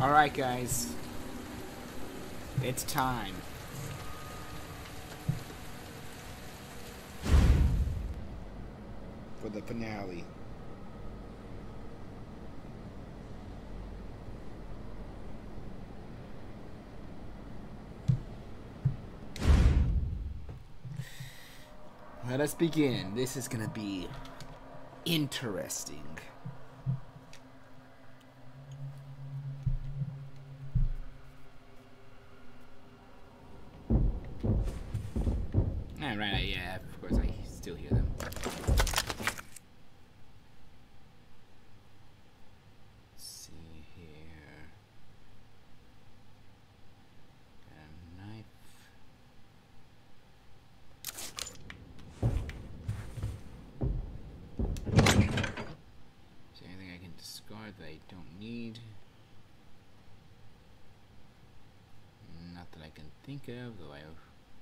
Alright, guys. It's time. For the finale. Let us begin. This is gonna be interesting. Right, yeah, of course I still hear them. Let's see here. Got a knife. Is there anything I can discard that I don't need? Not that I can think of, though I have.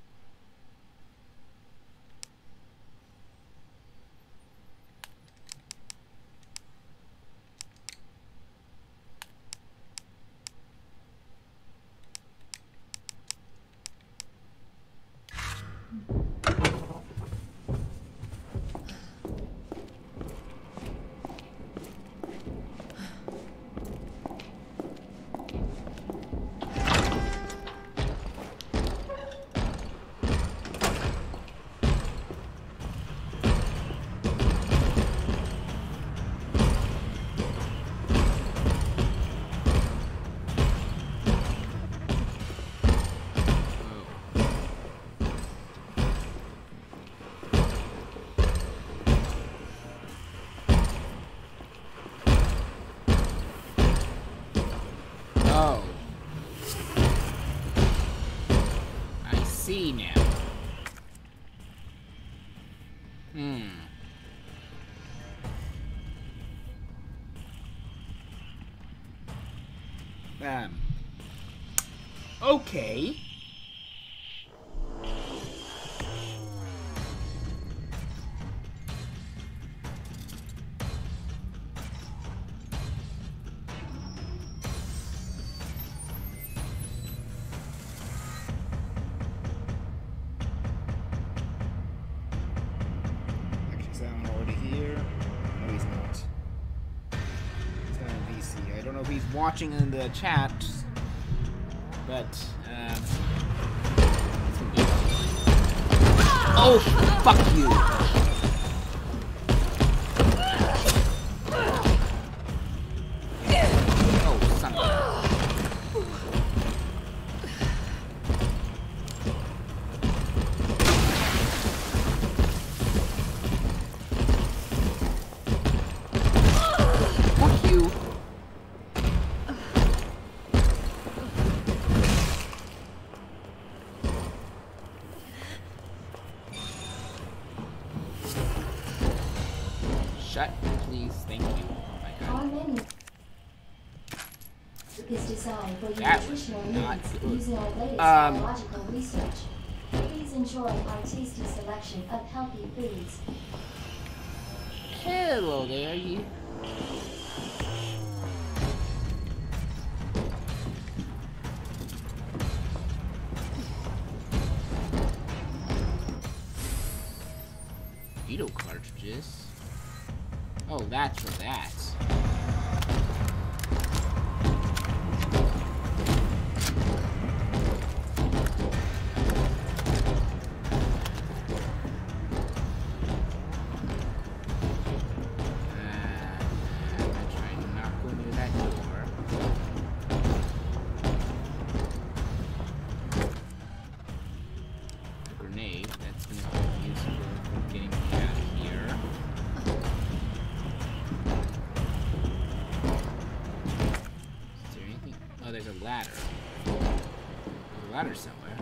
Now. Okay. Watching in the chat, but oh, fuck you. Oh, son of a... Fuck you. Please, thank you. Oh my god. Our menu is designed for your That nutritional was not needs good. using our latest biological research. Please enjoy our tasty selection of healthy foods. Hello there, you. Beetle cartridges. Oh, that's for that. Ladder somewhere.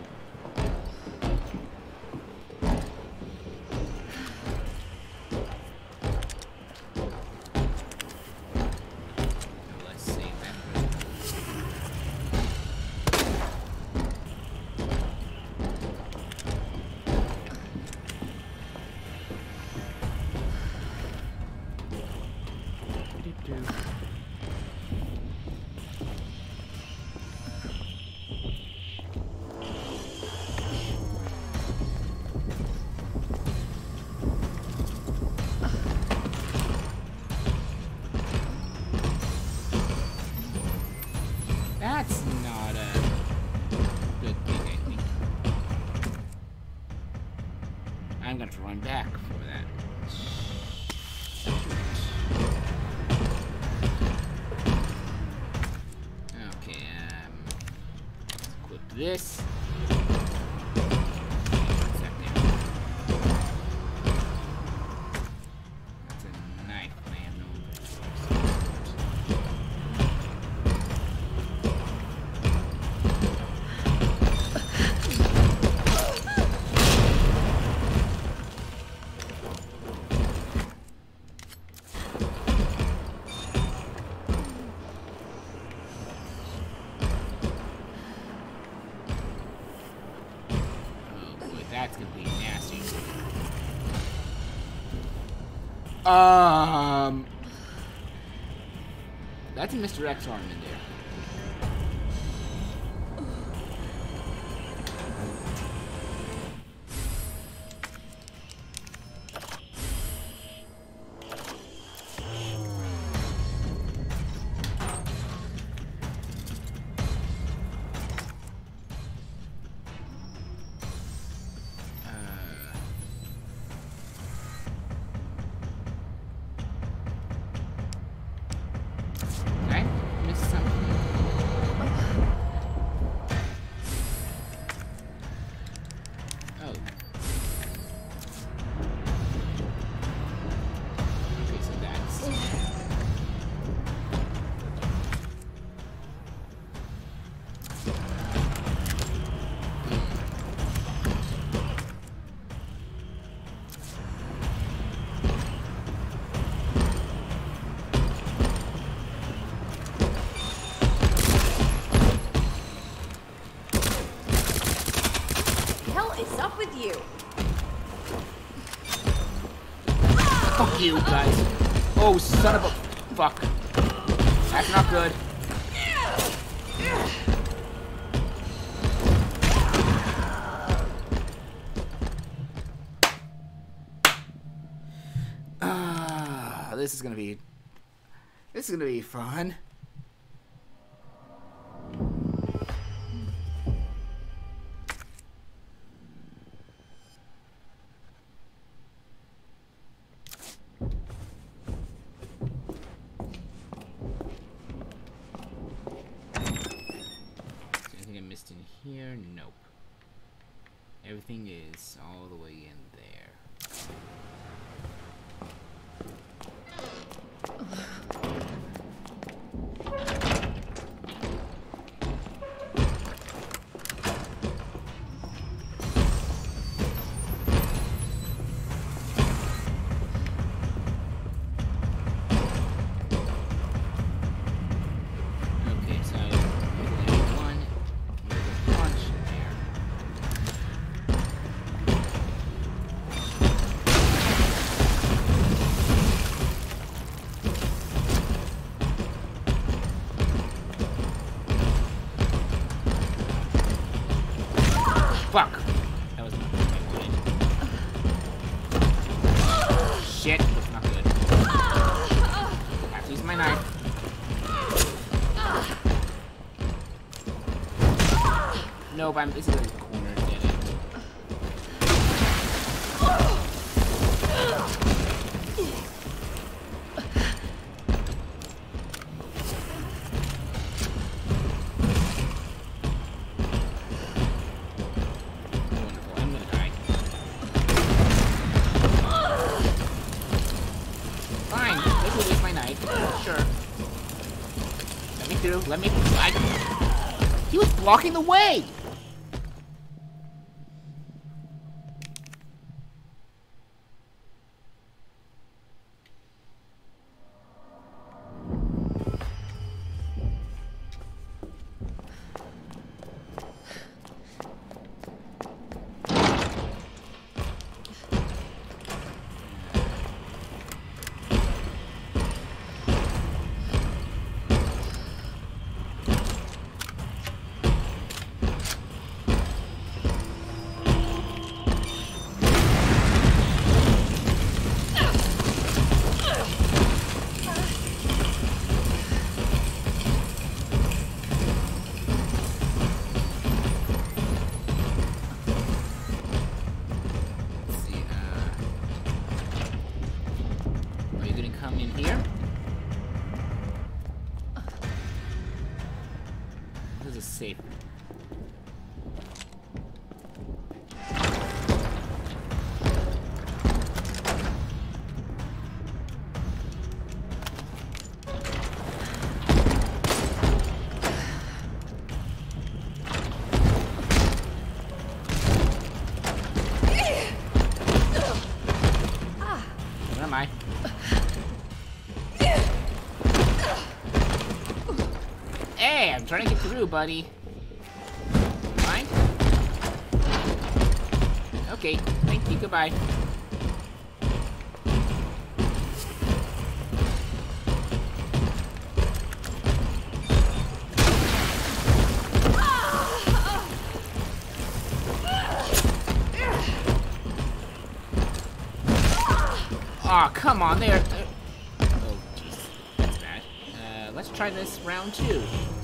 Let's save that. gonna have to run back for that. Okay, let's equip this. That's a knife. I have no that's gonna be nasty. That's a Mr. X arm in there. Fuck you, guys. Oh, son of a... Fuck. That's not good. This is gonna be fun. Here, nope. Everything is all the way in there. Okay, so fuck! That was not what I wanted. Shit, that's not good. I have to use my knife. Nope, I'm basically in the corner, get it. Let me. He was blocking the way! is safe. Where am I? Hey, I'm trying to get through, buddy. Mind? Okay, thank you, goodbye. Aw, come on, there. Oh, jeez. That's bad. Let's try this round 2.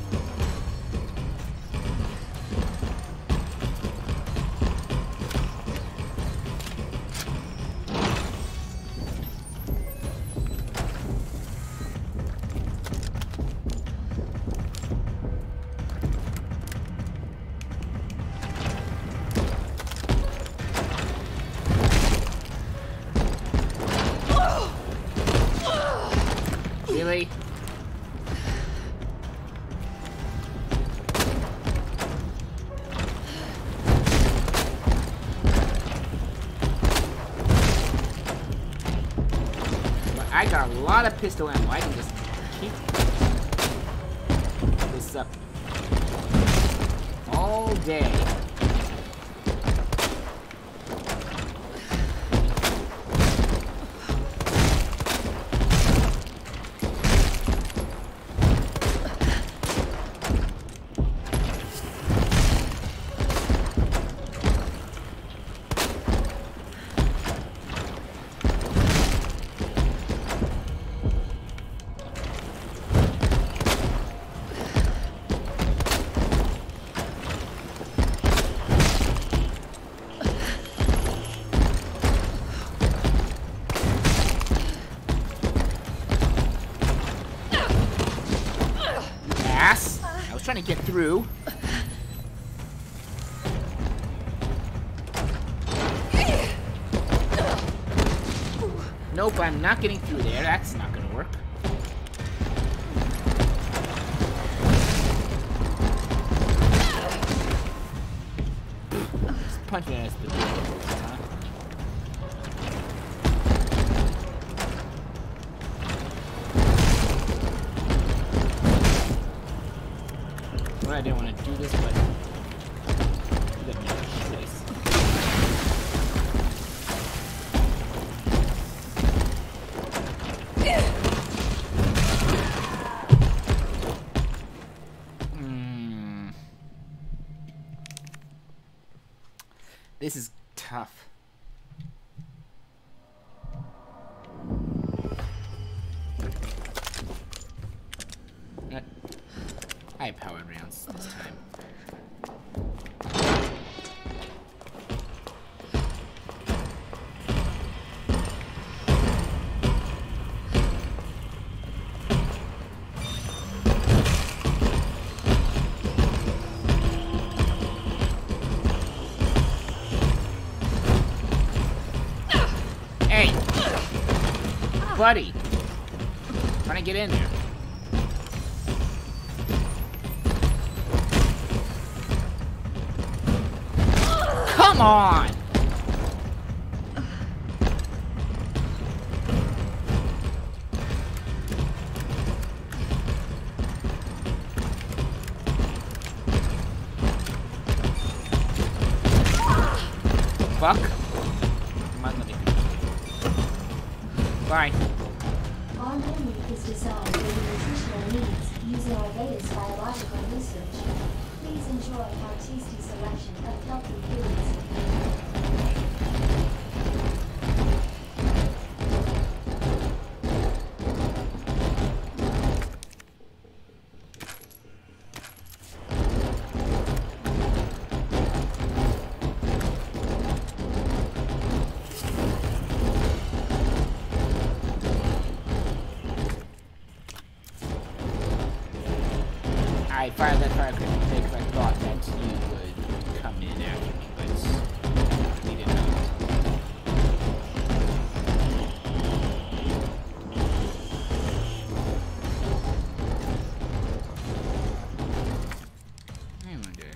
Really? But I got a lot of pistol ammo. I can just keep this up all day. I was trying to get through. Nope, I'm not getting through there. That's not gonna work. Just punching at us the huh? I didn't want to do this, but let me place. This is tough. High-powered rounds this time. Hey! Buddy! Trying to get in there. Come on! Fuck. Come on, let me. Bye. Our menu is designed for your nutritional needs using our latest biological research. Please enjoy our tasty selection of healthy foods. I fired that fire quick because I thought that you would come in after me, but you did not. I wonder.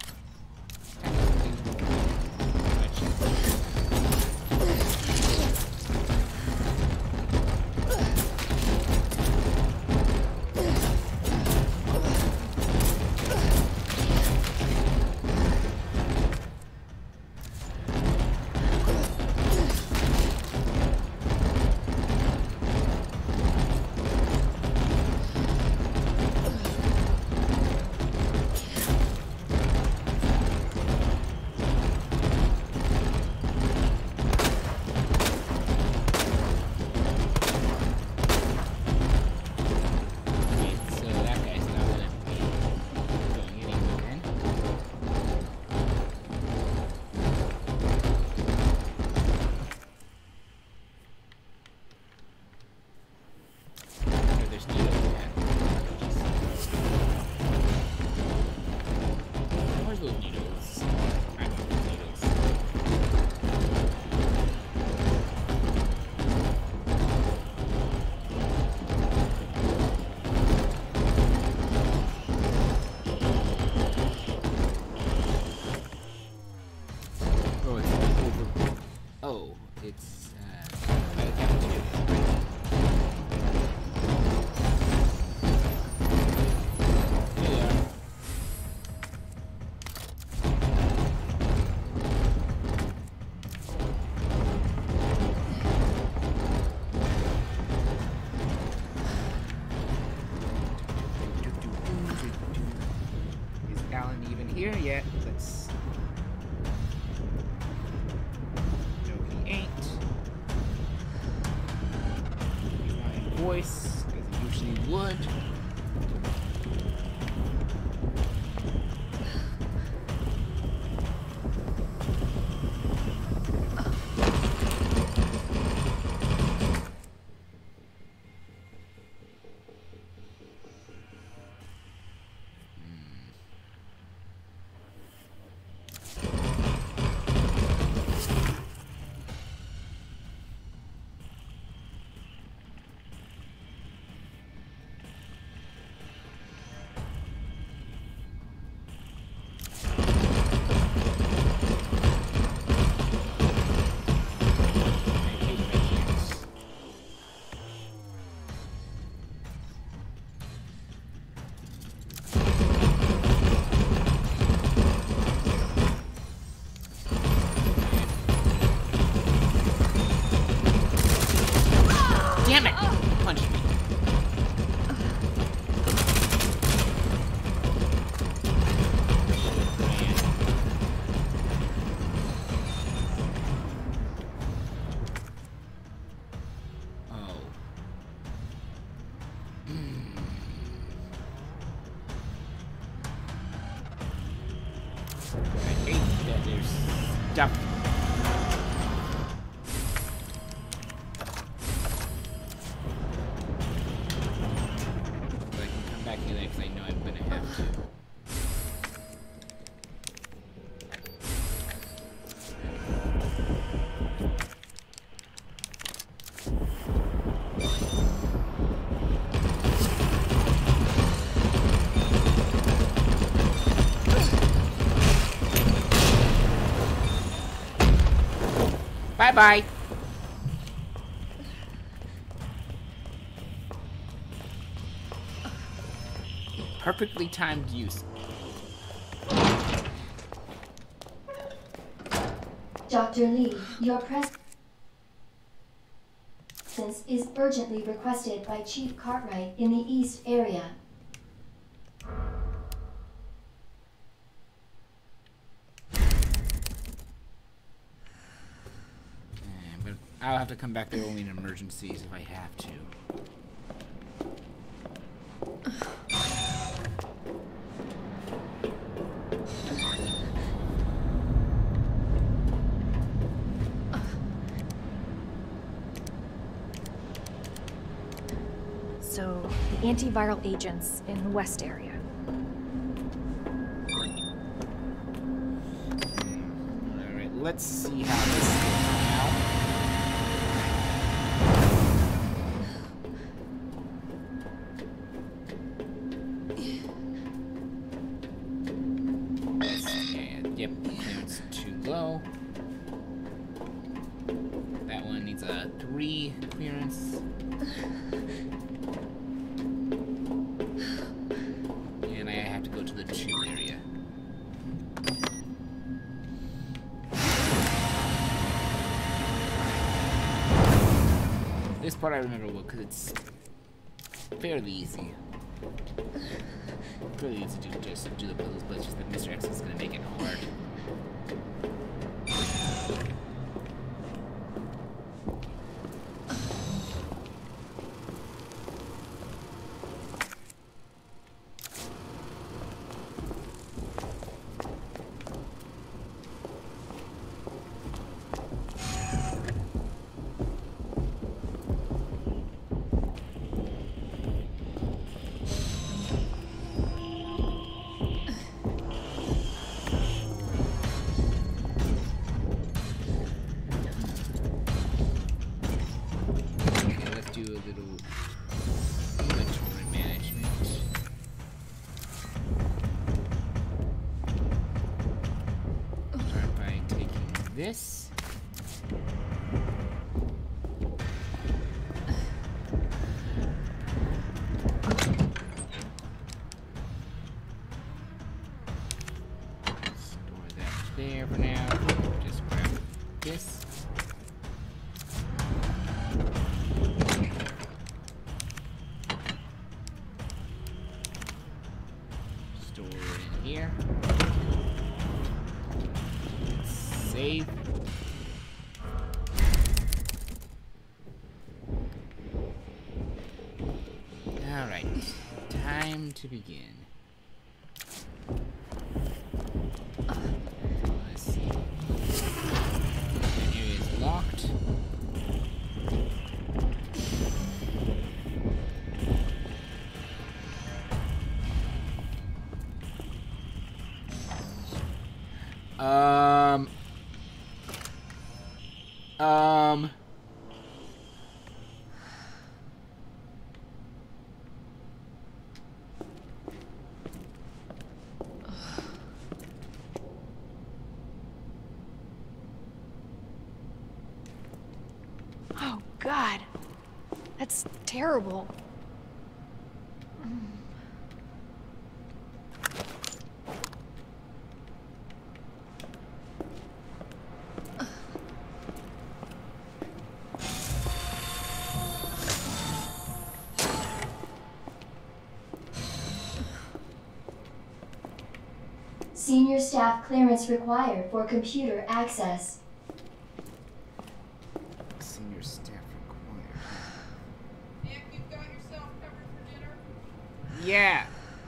Here yet. Let's. No, he ain't. He's not in voice because he usually would. Damn it! Punch me. Oh. I hate that there's stuff. Because I know I'm gonna have to. Bye-bye. Perfectly timed use. Dr. Lee, your presence is urgently requested by Chief Cartwright in the East area. But I'll have to come back there only in emergencies if I have to. So, the antiviral agents in the West area. let's see how this goes now. Yep, clearance too low. That one needs a 3 clearance. And I have to go to the 2 area. This part I remember well because it's fairly easy. Fairly easy to just do the puzzles, but it's just that Mr. X is going to make it hard. This. Store that there for now. Just grab this. Store it in here. Save. Alright, time to begin. Let's see. That area is locked. Oh, God. That's terrible. Senior staff clearance required for computer access. Senior staff required. Nick, you've got yourself covered for dinner? Yeah.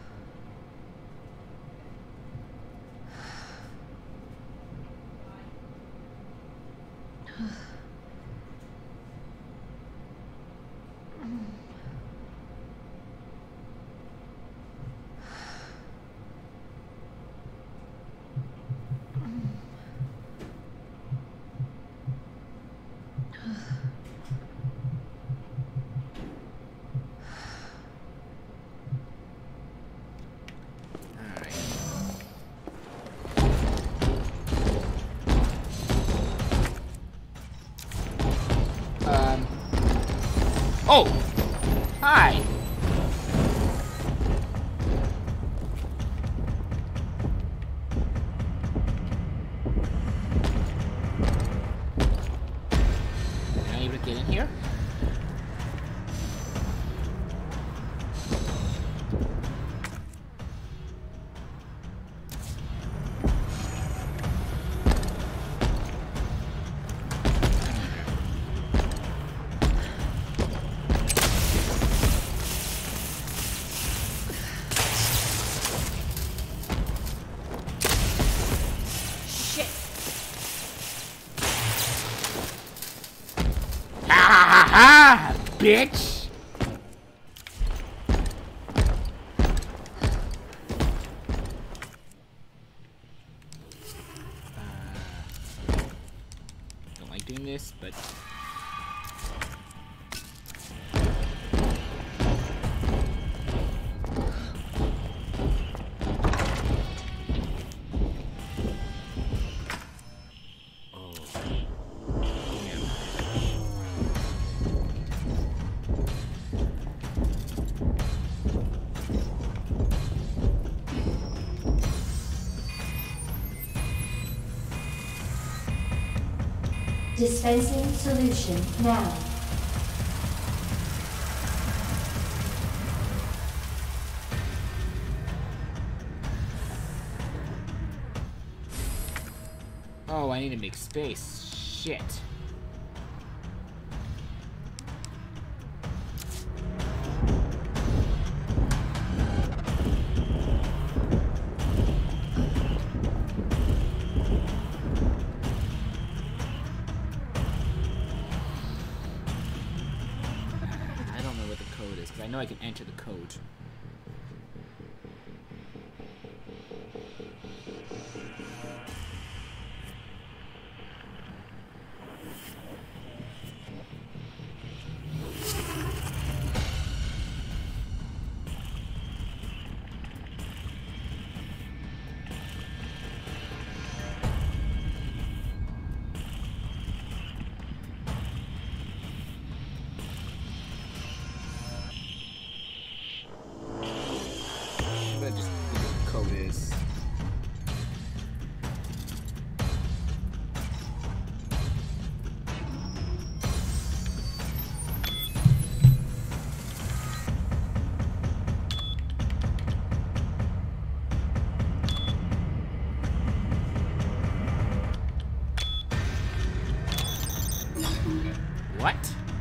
Oh! Hi! Am I able to get in here? Ah, bitch! doing this, but... Dispensing solution now. Oh, I need to make space. Shit. I know I can enter the code. Just what the code is. What?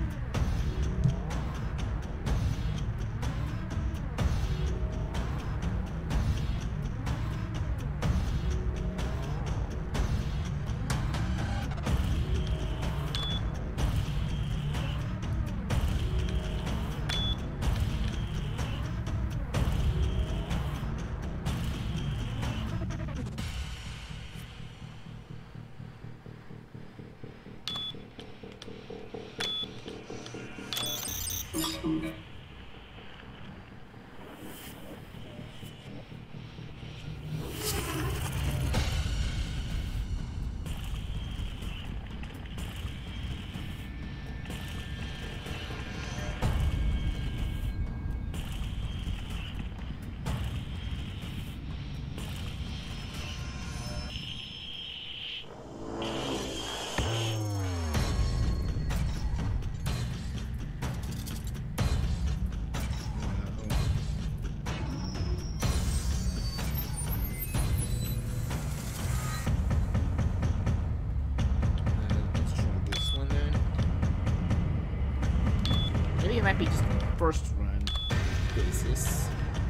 It might be just first run basis.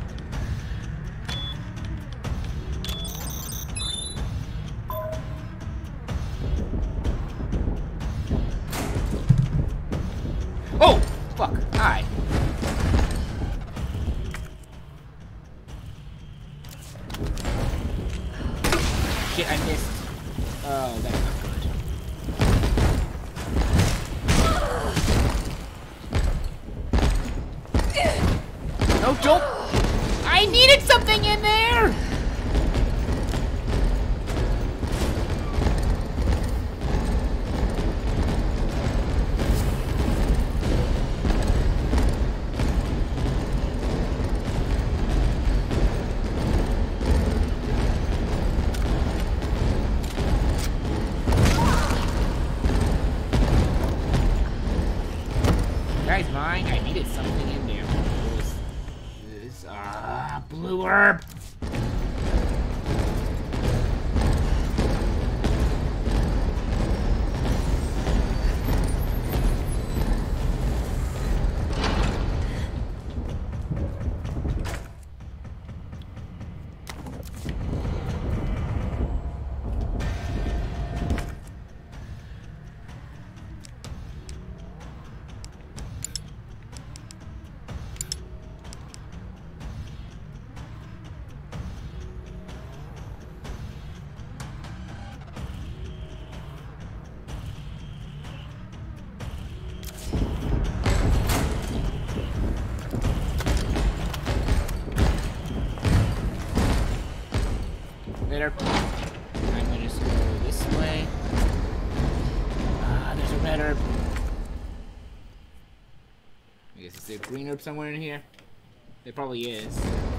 Oh! Fuck. Hi. Shit, I missed. Oh, that's not good. No, don't! I needed something in there! Guys, mine, I needed something in there. Blue herb. Later. I'm gonna just go this way. Ah, there's a red herb. I guess is there a green herb somewhere in here? There probably is.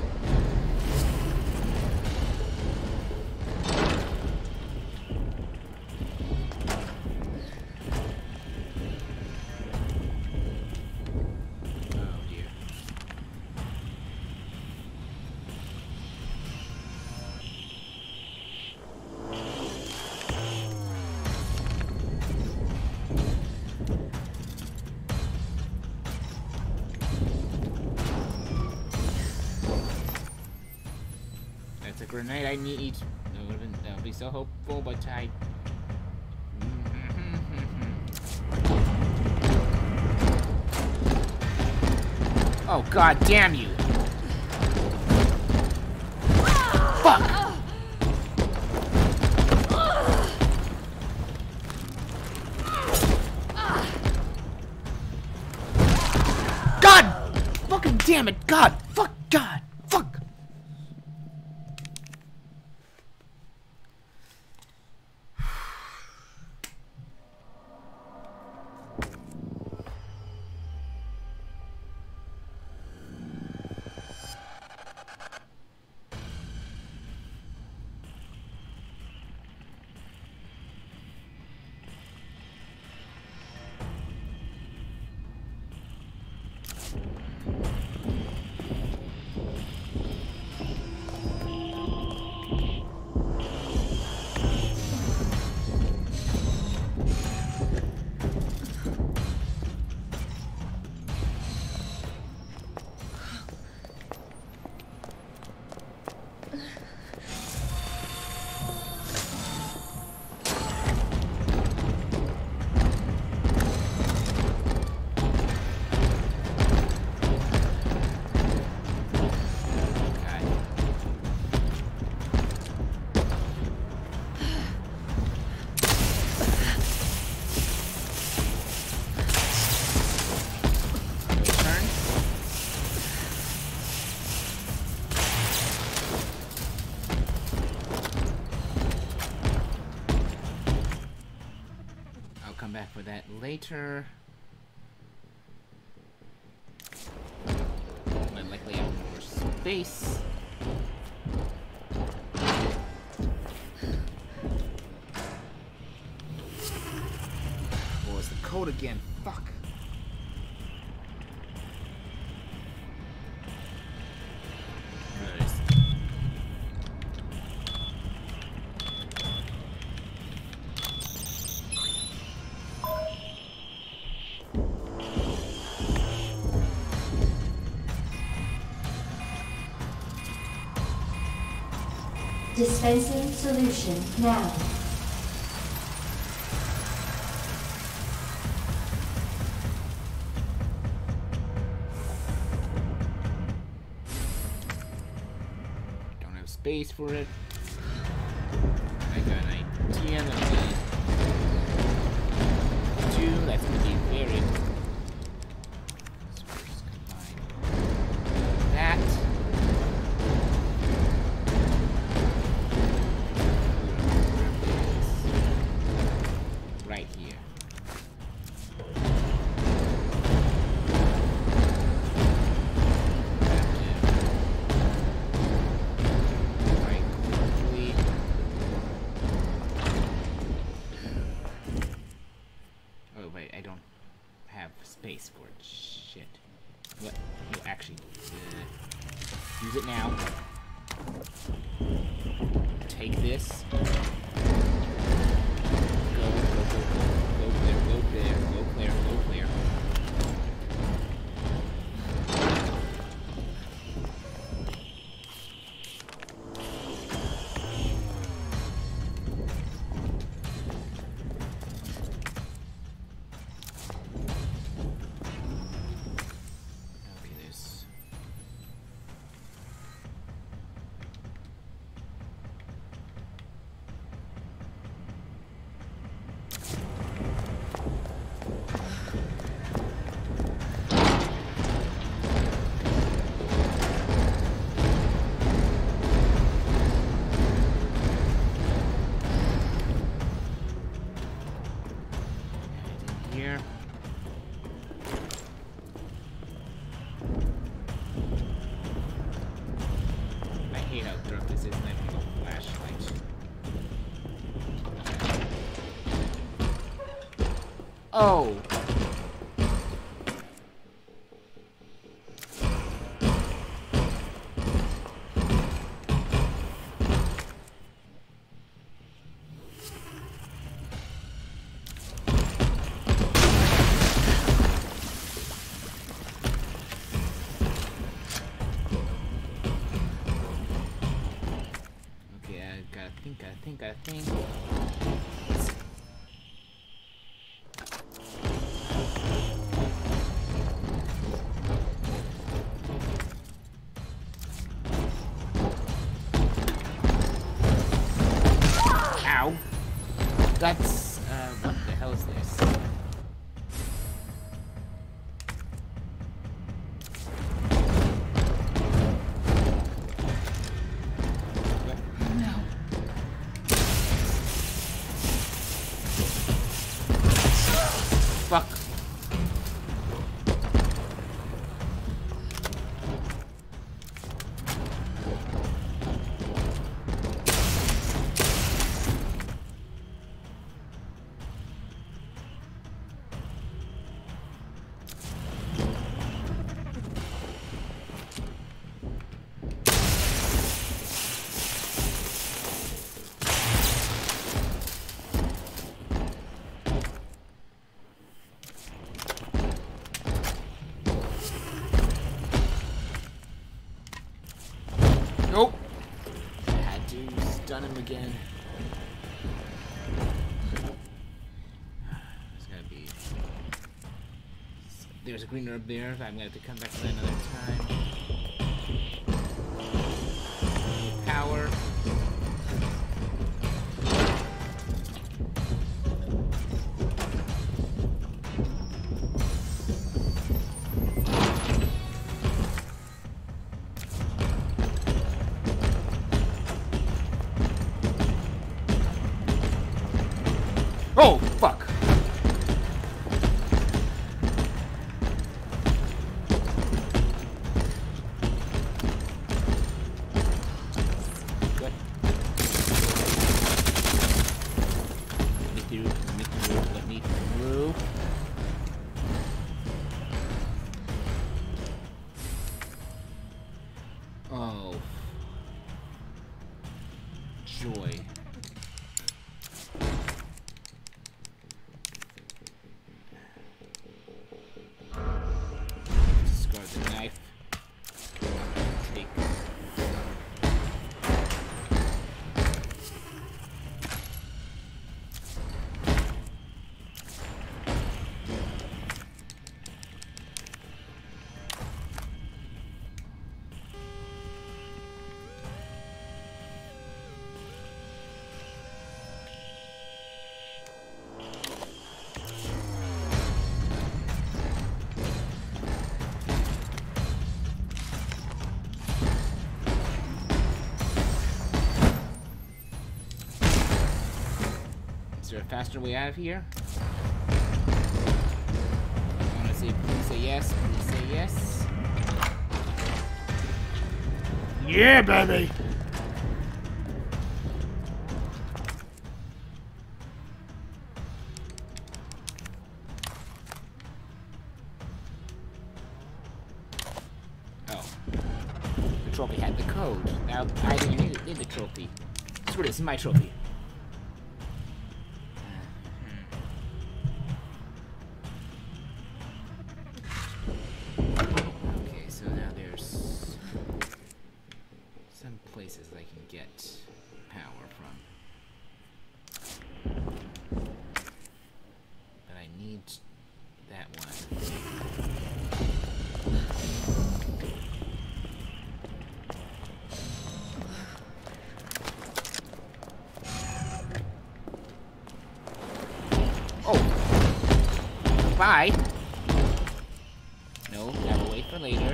Grenade I need. That would be so hopeful, but I. Oh god damn you! Fuck! God! Fucking damn it! God! Fuck! God! Fuck! Back for that later. Might likely have more space. What was the code again? Fuck. Dispensing solution now. Don't have space for it. I got an idea that I'm gonna do. That's gonna be very. So we're just combine that. Right here. Right quickly. Oh wait, I don't have space for it. Shit. What? No, actually, use it now. Take this. Go clear. Okay, there's... dark this is, and I have a flashlight. Oh! I think. Ow! That's, what the hell is this? Fuck. Nope. I had to stun him again. There's gotta be. There's a green herb there. I'm gonna have to come back to that another time. Power. Oh, fuck. Good. Let me through. Oh. Joy. Discard the knife. Take. Is there a faster way out of here? I want to say, please say yes. Please say yes. Yeah, baby. Oh, the trophy had the code. Now I didn't need the trophy. Screw this, my trophy. Okay, so now there's some places I can get power from. But I need that one. Oh! Bye! No, gotta wait for later.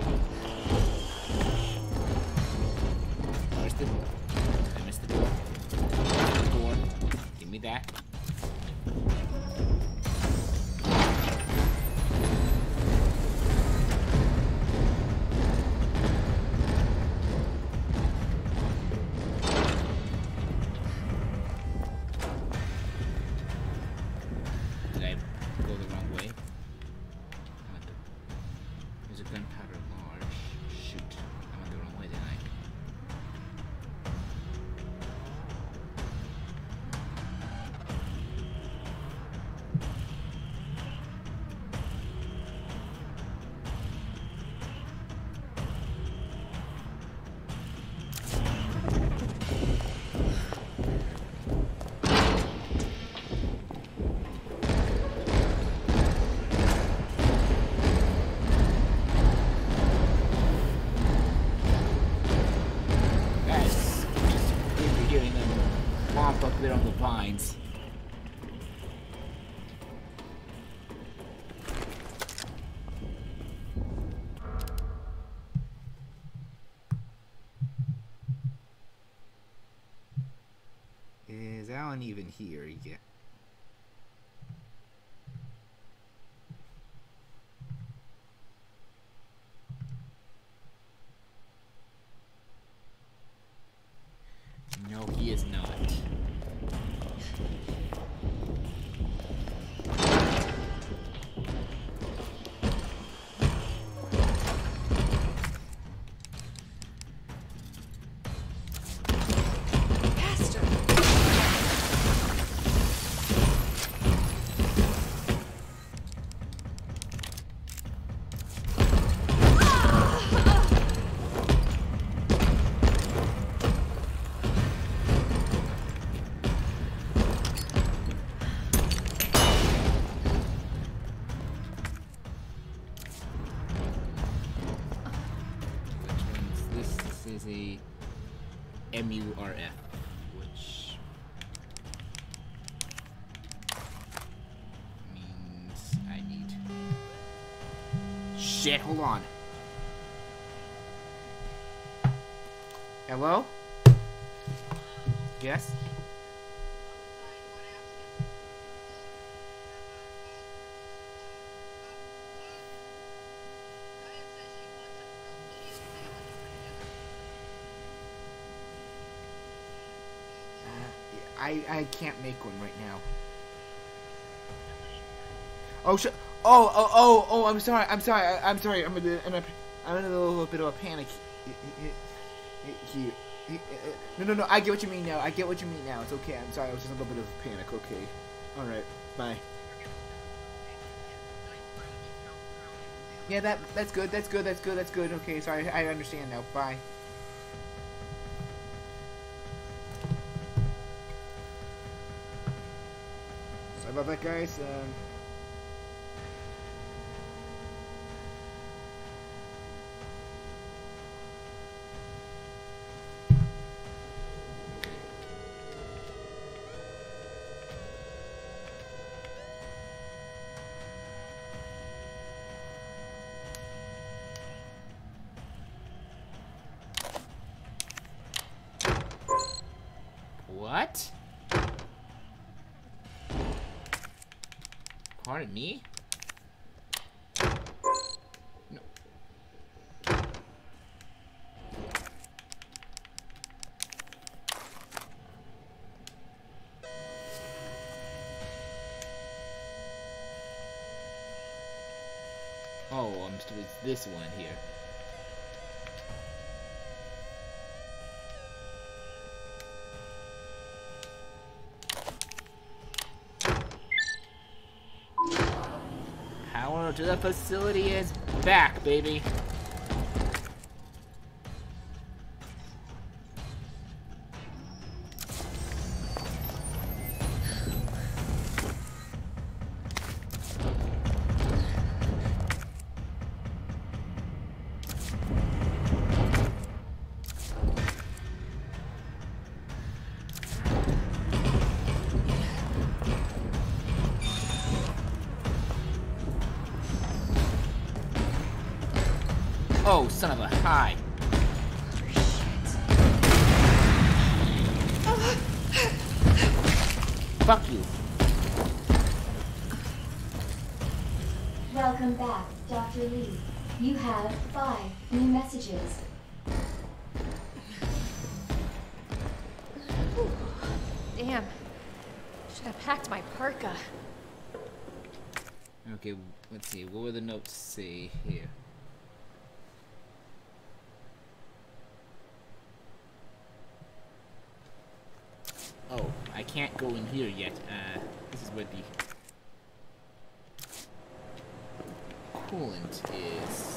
Where's the... I missed the door. The door. Give me that. swamp up there on the vines. Is Alan even here yet? No, he is not. A MURF, which means I need. Shit, hold on. Hello? Yes? I can't make one right now. Oh shit! Oh! I'm sorry. I'm in a little bit of a panic. No. I get what you mean now. It's okay. I'm sorry. I was just in a little bit of a panic. Okay. All right. Bye. Yeah, that's good. Okay. Sorry. I understand now. Bye. About that, guys. What? Pardon me? No. Oh, it's this one here. Power to the facility is back, baby. Oh, son of a hi. Fuck you. Welcome back, Dr. Lee. You have 5 new messages. Damn. Should have packed my parka. Okay, let's see. What were the notes say here? Oh, I can't go in here yet. This is where the coolant is.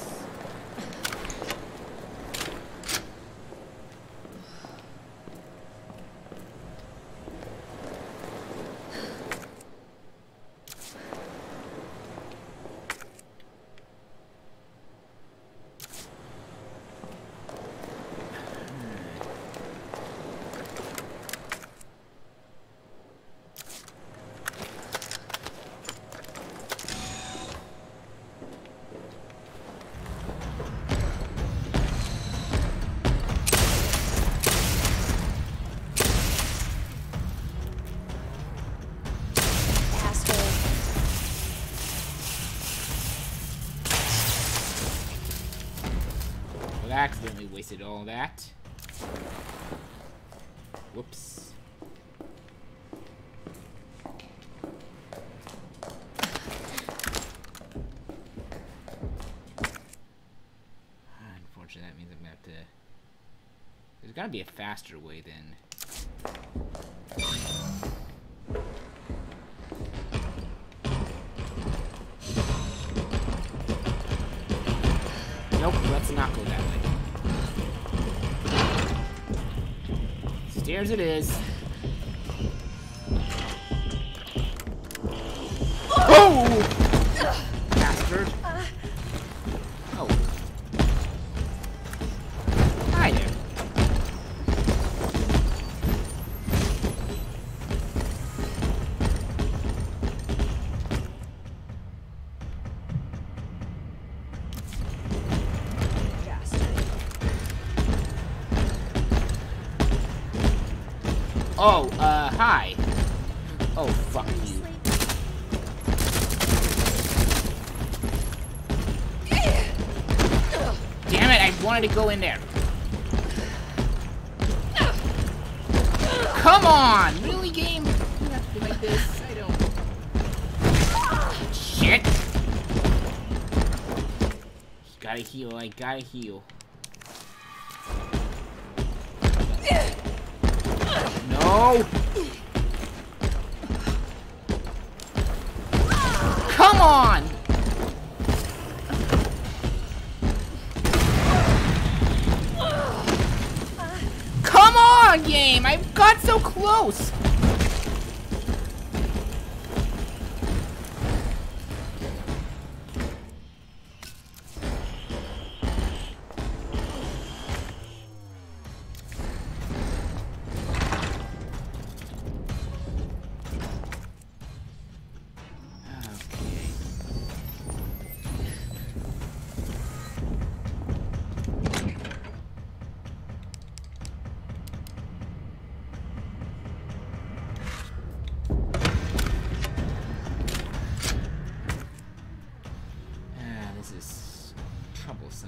wasted all that. Whoops. Unfortunately, that means I'm gonna have to... There's gotta be a faster way than... Nope, let's not go that way. Stairs it is. Oh! Bastard. Oh. Hi there. Oh, hi. Oh, fuck you. Damn it, I wanted to go in there. Come on! Really, game? You have to do like this? I don't... Shit! Gotta heal, I gotta heal. No! Come on! Come on, game! I got so close! This is troublesome.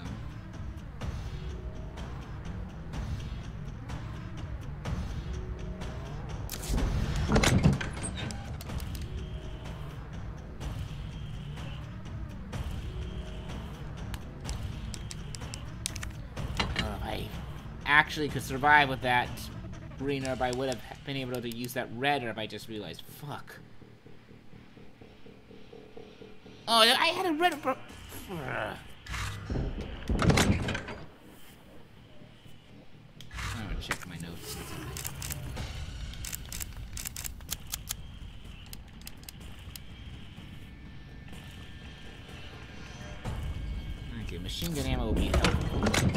I actually could survive with that green herb. I would have been able to use that red herb. I just realized, fuck. Oh, I had a red herb. I'm gonna check my notes. Okay, machine gun ammo will be helpful.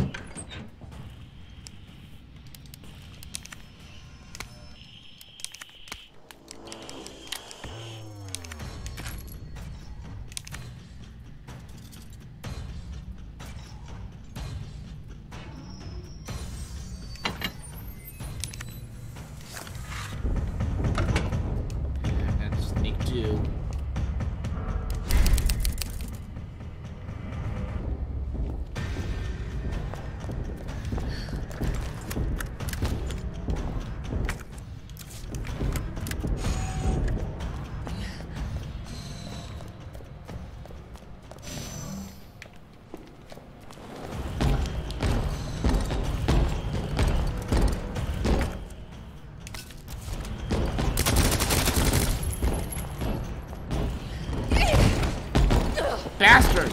Bastard!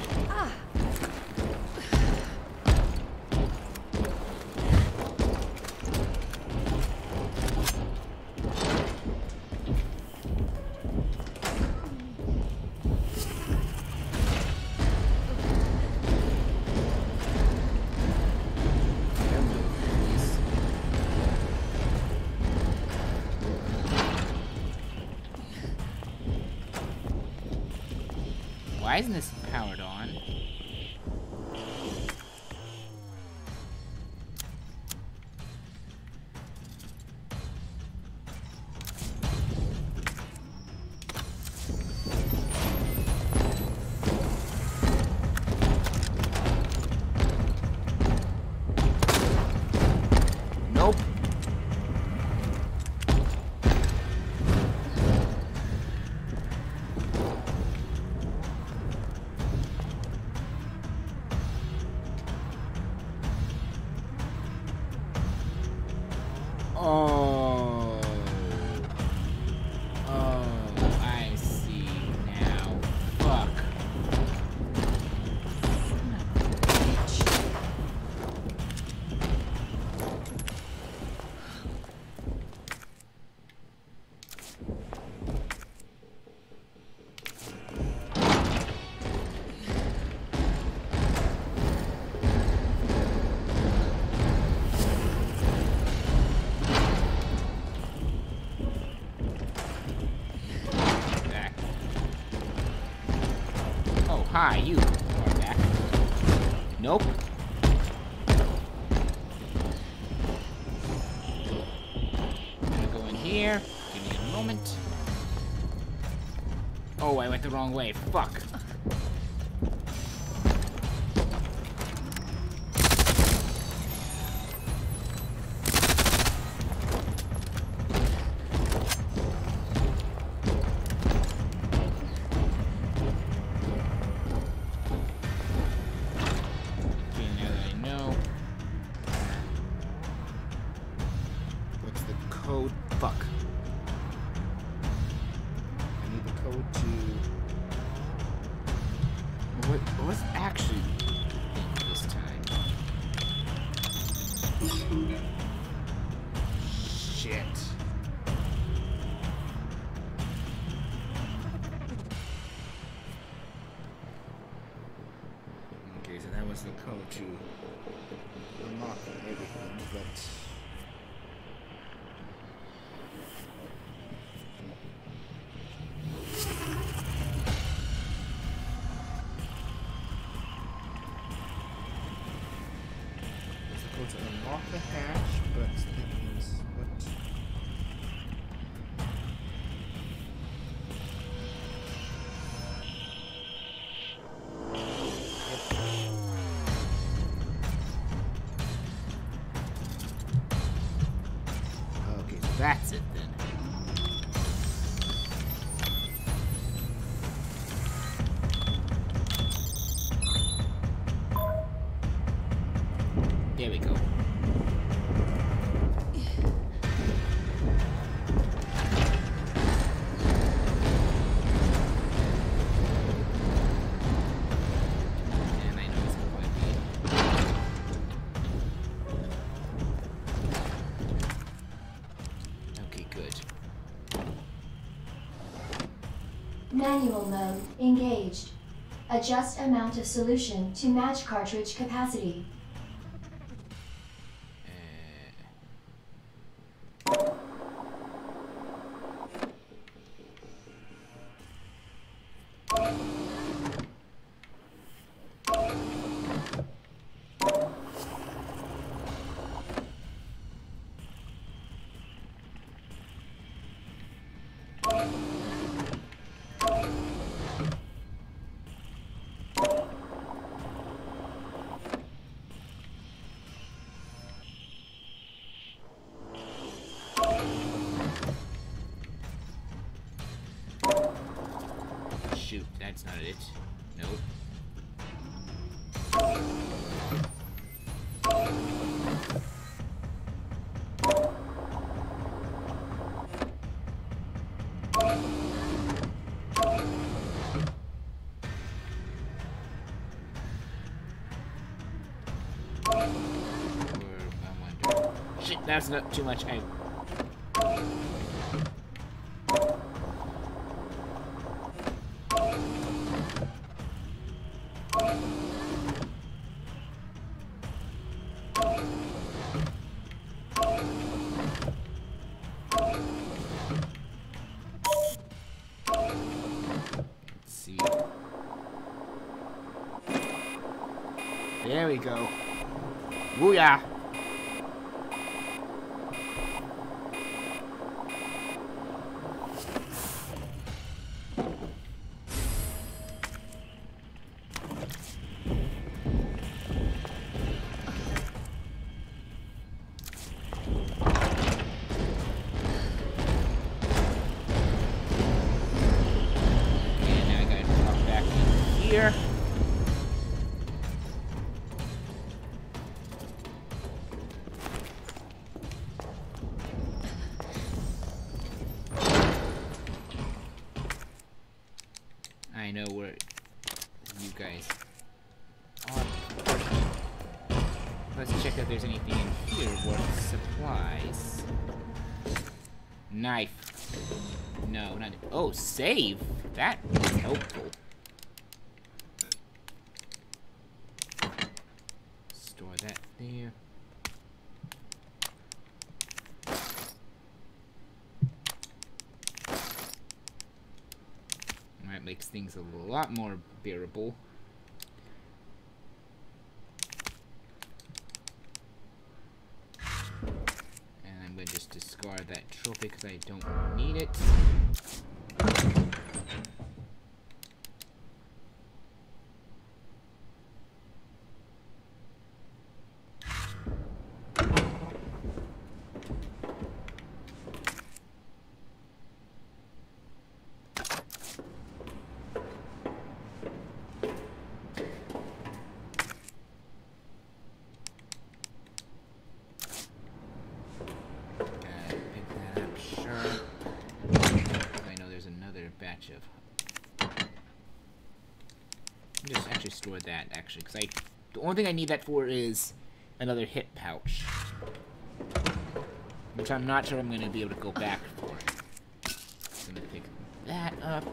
Why isn't this powered on? Nope. Oh. Oh, I see now. Fuck. Back. Oh, hi, you are back. Nope. I'm gonna go in here. Give me a moment. Oh, I went the wrong way. Fuck. Okay, now that I know. What's the code? Fuck. I need the code to. What was actually this time? Shit. Okay, so that was the code to unlock everything, but. There's a code to unlock the hatch, but that means what? Okay, so that's it then. There we go. And I know it's going to be. Okay, good. Manual mode engaged. Adjust amount of solution to match cartridge capacity. Shoot, that's not it. Nope. Shit, that's not too much. See. There we go. Booyah! here. I know where you guys are. Let's check if there's anything in here worth supplies. Knife. No, not. Oh, save. That is helpful. Store that there. That makes things a lot more bearable. And I'm going to just discard that trophy because I don't need it. Just actually store that actually, because the only thing I need that for is another hip pouch, which I'm not sure I'm going to be able to go back for. I'm going to pick that up.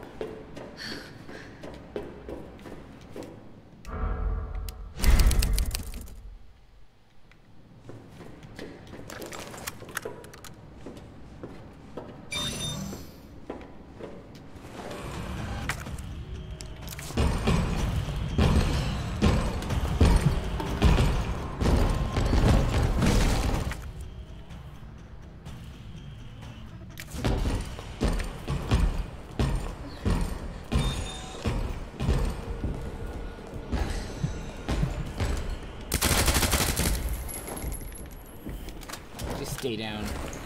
Stay down.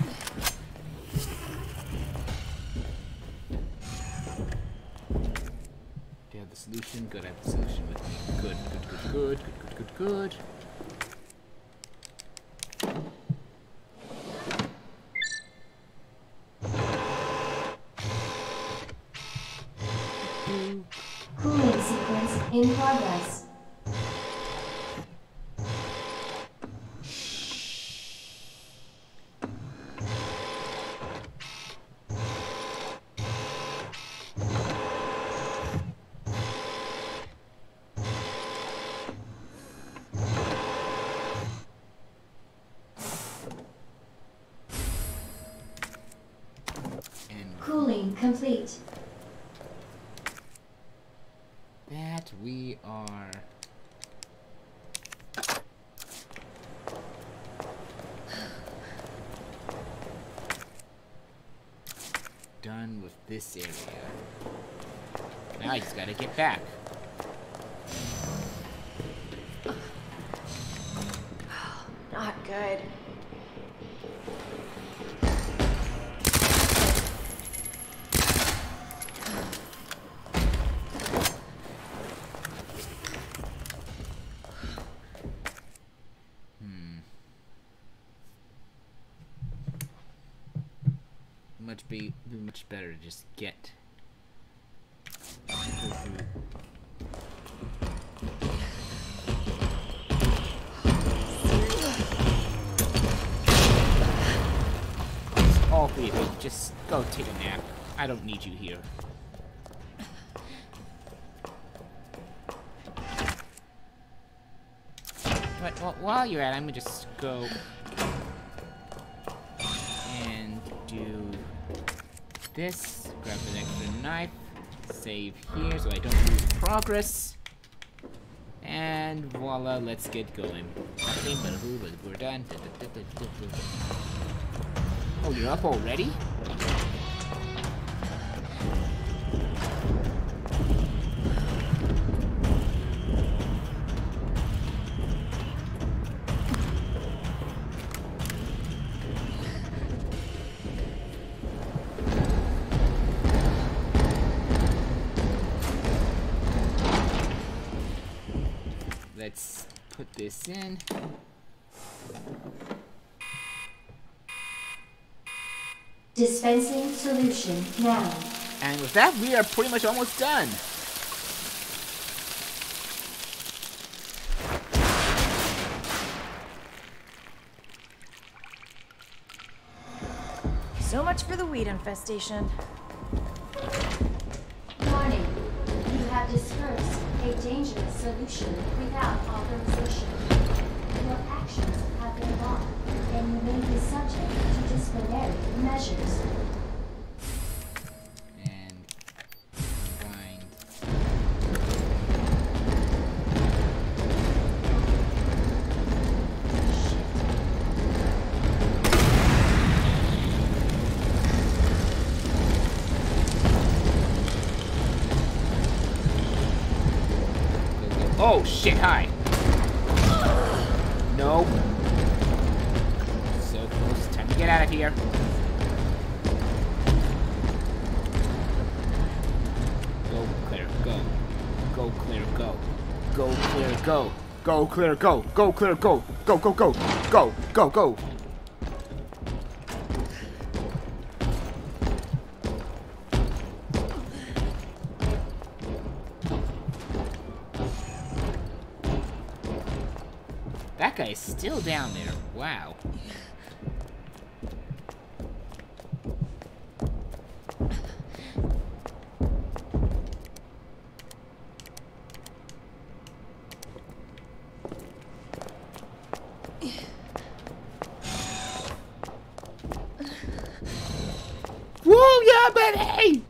Do you have the solution? Good, I have the solution with me. Good, good, good, good, good, good, good. Cooling sequence in progress. Cooling complete. That we are done with this area. Now I just gotta get back. Not good. Be much better to just get all three of you. Just go take a nap. I don't need you here. But well, while you're at it, I'm gonna just go and do this, grab an extra knife, save here so I don't lose progress, and voila, let's get going. We're done. Oh, you're up already? put this in. Dispensing solution now. And with that, we are pretty much almost done. So much for the weed infestation. Warning. You have dispersed a dangerous solution without authorization. Your actions have been logged, and you may be subject to disciplinary measures. And combined. Oh shit, hi. Nope. So close. Time to get out of here. Go clear, go. Go clear, go. Go clear, go. Go clear, go. Go clear, go. Go, go, go. Go, go, go. That guy's still down there. Wow. Whoa, yeah, buddy!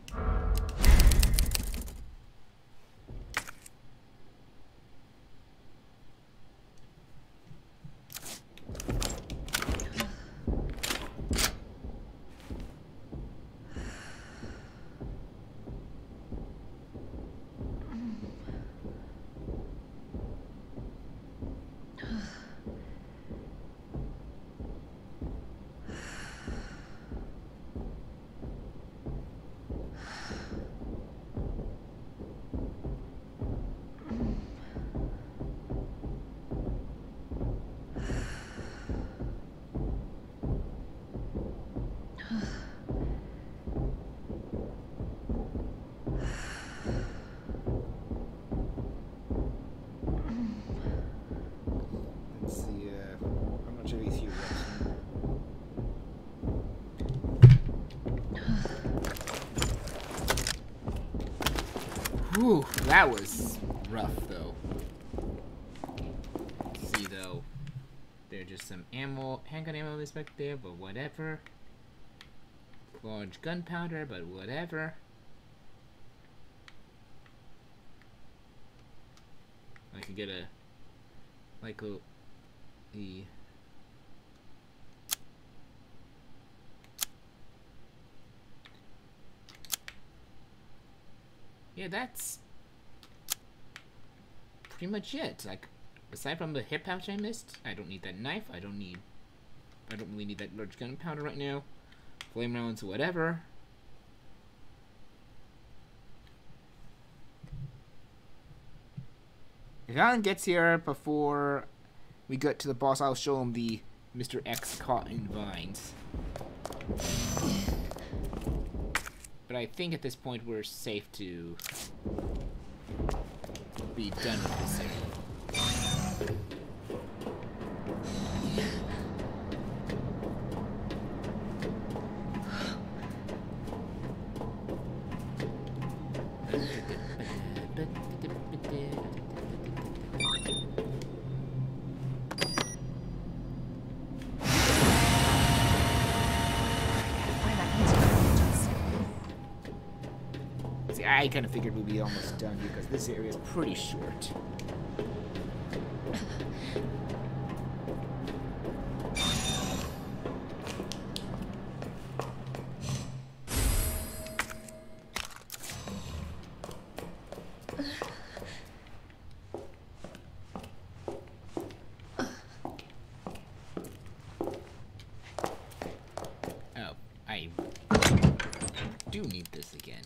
Let's see, how much of ECU Whew, that was rough though. See though, there's just some ammo, handgun ammo is back there, but whatever. Large gunpowder, but whatever. I could get a, like a, the. Yeah, that's pretty much it. Like, aside from the hip pouch I missed, I don't need that knife. I don't really need that large gunpowder right now. Flame rounds, whatever. If Alan gets here before we get to the boss, I'll show him the Mr. X caught in vines. But I think at this point we're safe to be done with this area. See, I kind of figured we'd be almost done here because this area is pretty short. Oh, I do need this again.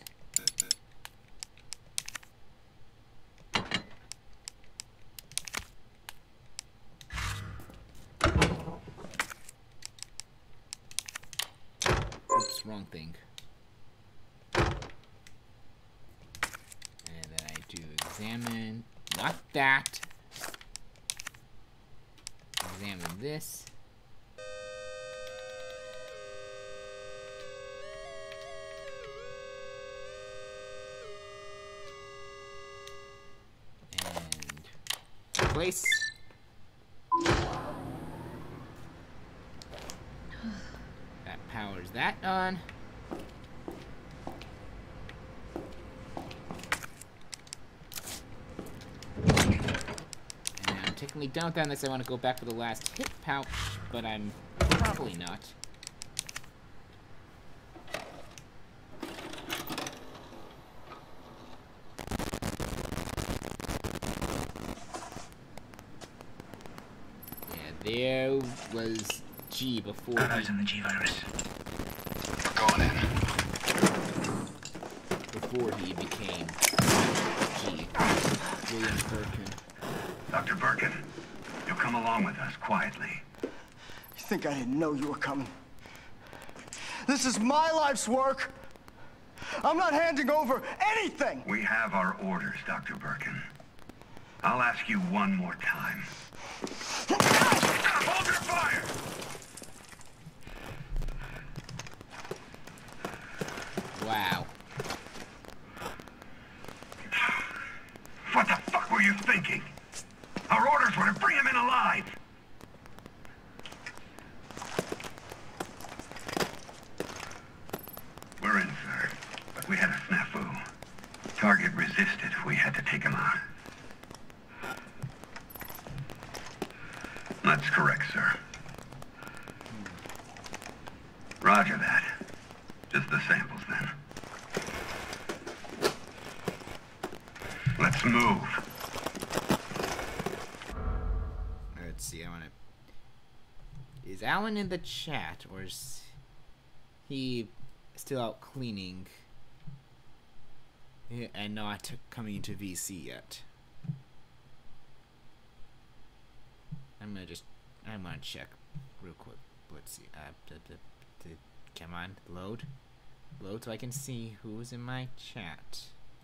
wrong thing. And then I do examine, not that. Examine this. And place. That powers that on. Technically done with that unless I want to go back for the last hit pouch, but I'm probably not. Yeah, there was G before Cover's in the G virus. Going in. before he became G. William Birkin. Dr. Birkin, you'll come along with us quietly. You think I didn't know you were coming? This is my life's work. I'm not handing over anything. We have our orders, Dr. Birkin. I'll ask you one more time. Hold your fire! Wow. What the fuck were you thinking? Our orders were to bring him in alive! We're in, sir. But we had a snafu. Target resisted. We had to take him out. That's correct, sir. Roger that. Just the samples, then. Let's move. Let's see, I wanna... Is Alan in the chat, or is he still out cleaning and not coming into VC yet? I'm gonna check real quick. Let's see. Come on, load so I can see who's in my chat.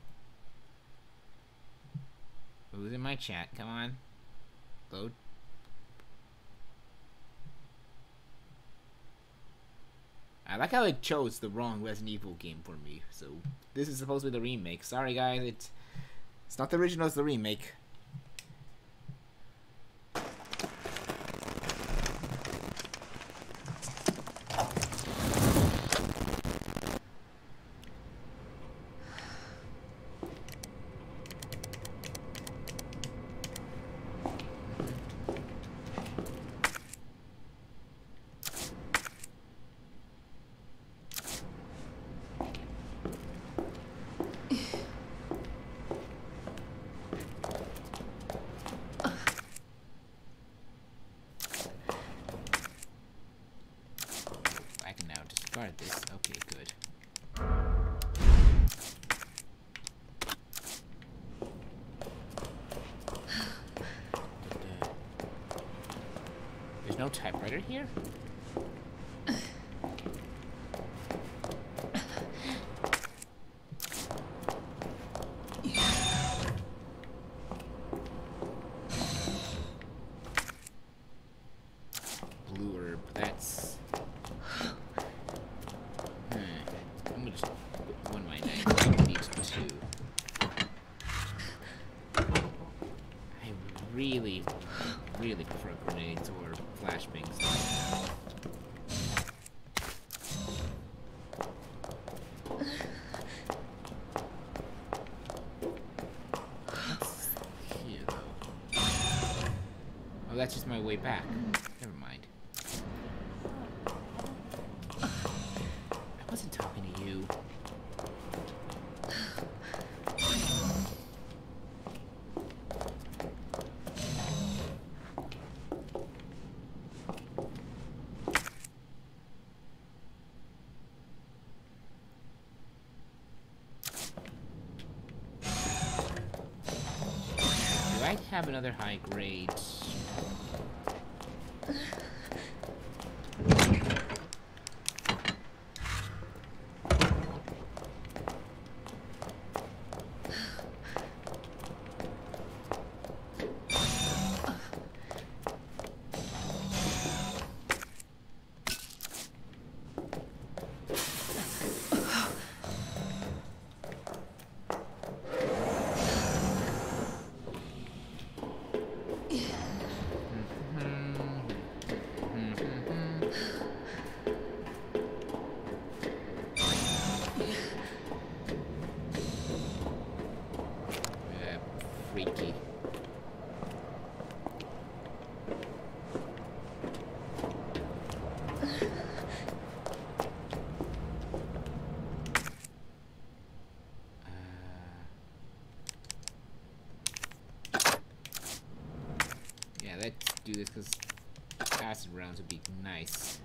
Who's in my chat? Come on, load. I like how it chose the wrong Resident Evil game for me. So this is supposed to be the remake. Sorry guys, it's not the original, it's the remake. This. Okay, good. There's no typewriter here? Blue herb, that's... I'm gonna just put one of my knives on these two. I really prefer grenades or flashbangs. What's here though? Oh, that's just my way back. Never mind. I wasn't talking to you. Do I have another high grade? Nice.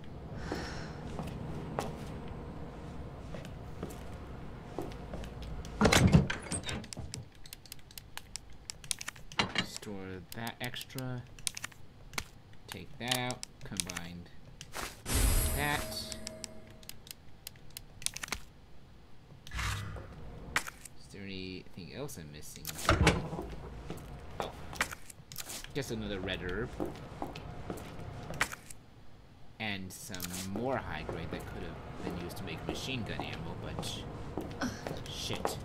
Store that extra. Take that out. Combined that. Is there anything else I'm missing? Oh. Just another red herb. And some more high grade that could have been used to make machine gun ammo, but shit.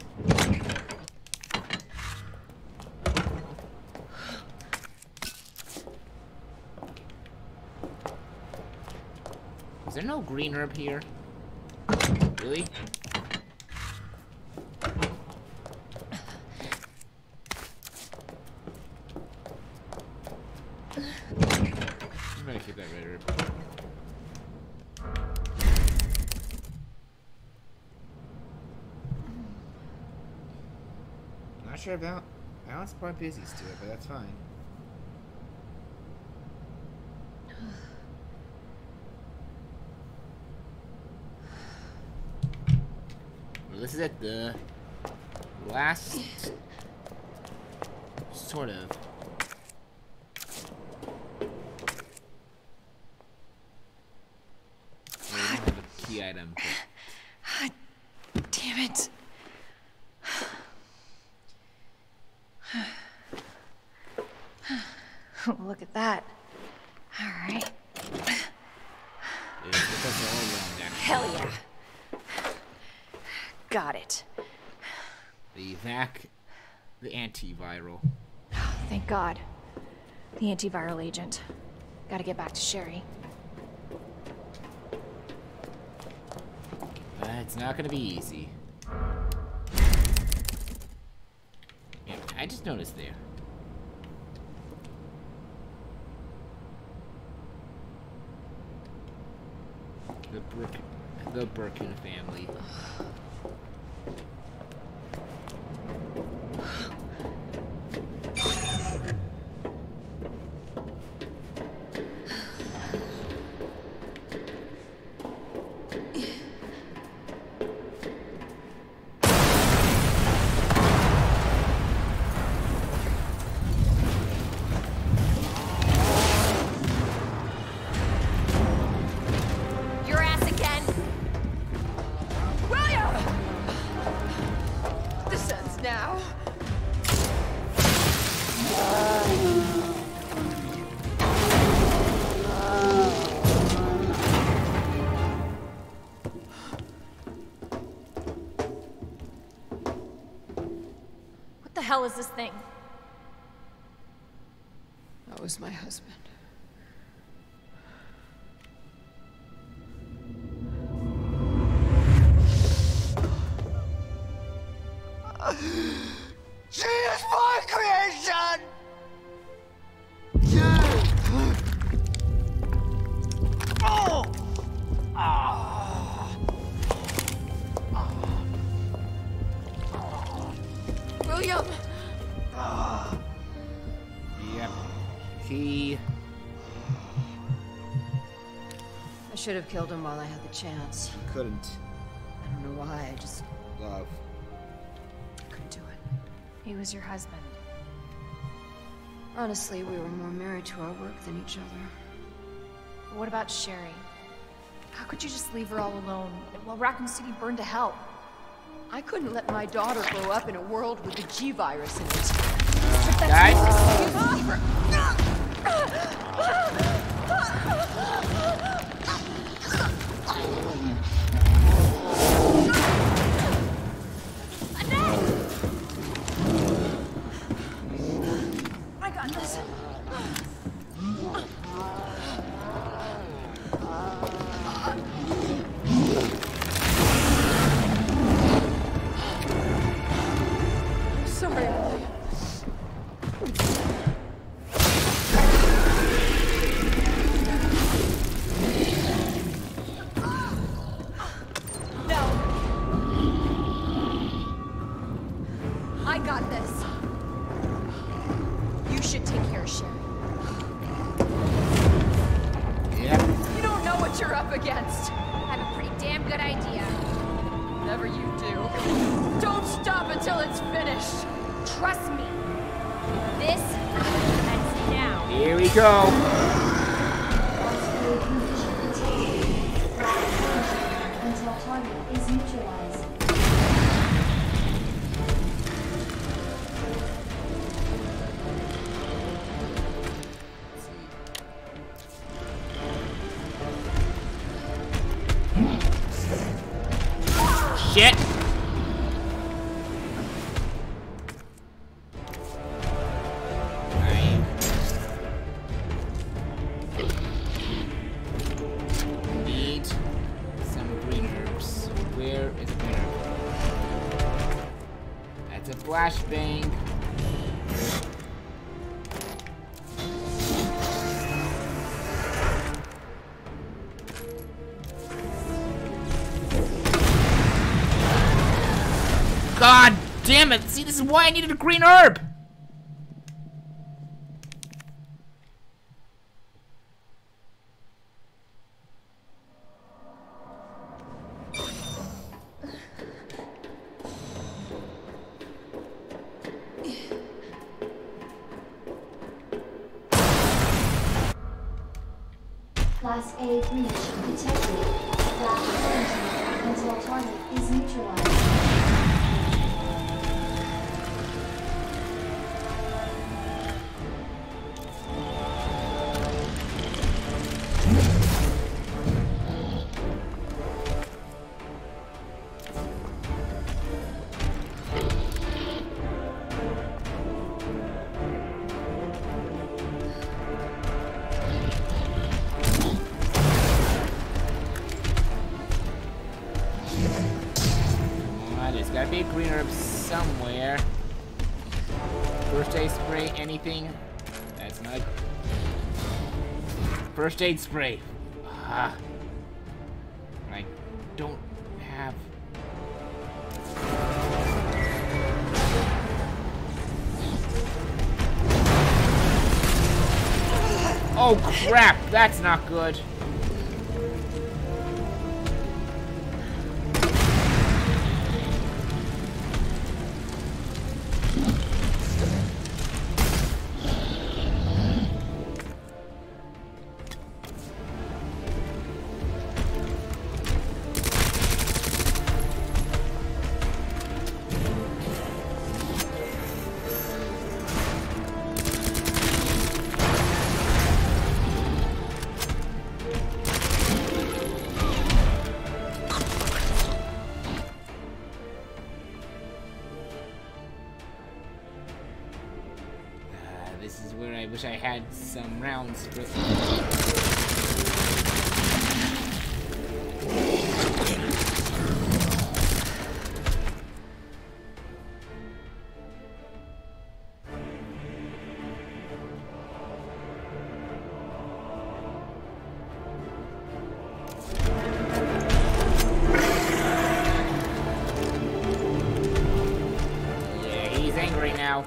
Is there no green herb here? Really? I'm gonna keep that red herb. Not sure about balance part busy still, but that's fine. Well, this is at the last sort of we don't have a key item. Damn it. Look at that. All right. Hell yeah. Got it. The VAC, the antiviral. Oh, thank God. The antiviral agent. Gotta get back to Sherry. But it's not gonna be easy. Yeah, I just noticed there. The Birkin family. What the hell is this thing? That was my husband. She is my creation! Oh! William! Yep. Key. I should have killed him while I had the chance. You couldn't. I don't know why, I just Love. couldn't do it. He was your husband. Honestly, we were more married to our work than each other. But what about Sherry? How could you just leave her all alone while Raccoon City burned to hell? I couldn't let my daughter grow up in a world with the G virus in it. Guys? I got this. Sorry, Ellie. good idea. Whatever you do, don't stop until it's finished. Trust me. This ends now. Here we go. Until target is neutralized. Shit. Need some green herbs. Where is a green herb? That's a flashbang. God damn it! See, this is why I needed a green herb! Class A breach detected. Flash energy until target is neutralized. There's gotta be a green herb somewhere. First aid spray, anything? That's not. First aid spray. Ah. I don't have. Oh crap! That's not good. This is where I wish I had some rounds for. Yeah, he's angry now.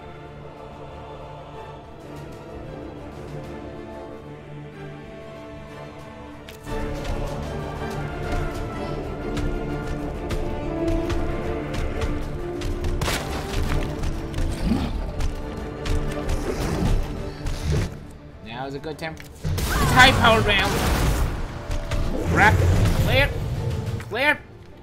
Now's a good time. High power round. Crap. Clear. Clear.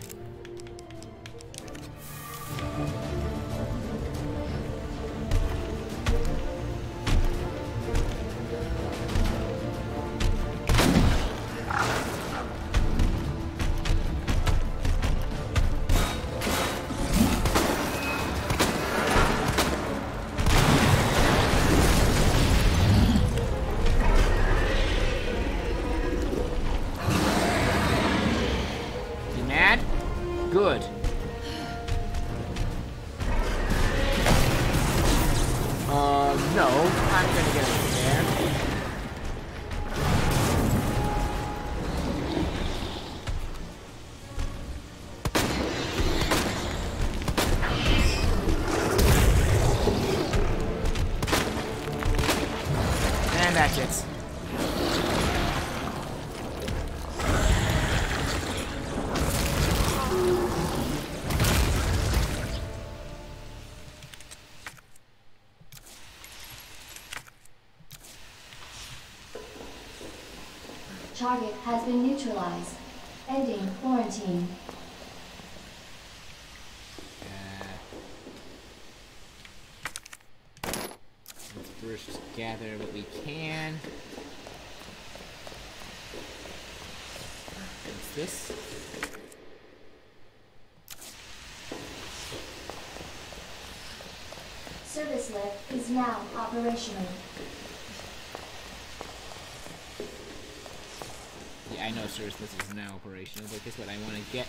Good. No, I'm gonna get over there. And that's it. Target has been neutralized. Ending quarantine. Let's first gather what we can. What's this? Service lift is now operational. Yeah, I know service lift is now operational, but guess what? I want to get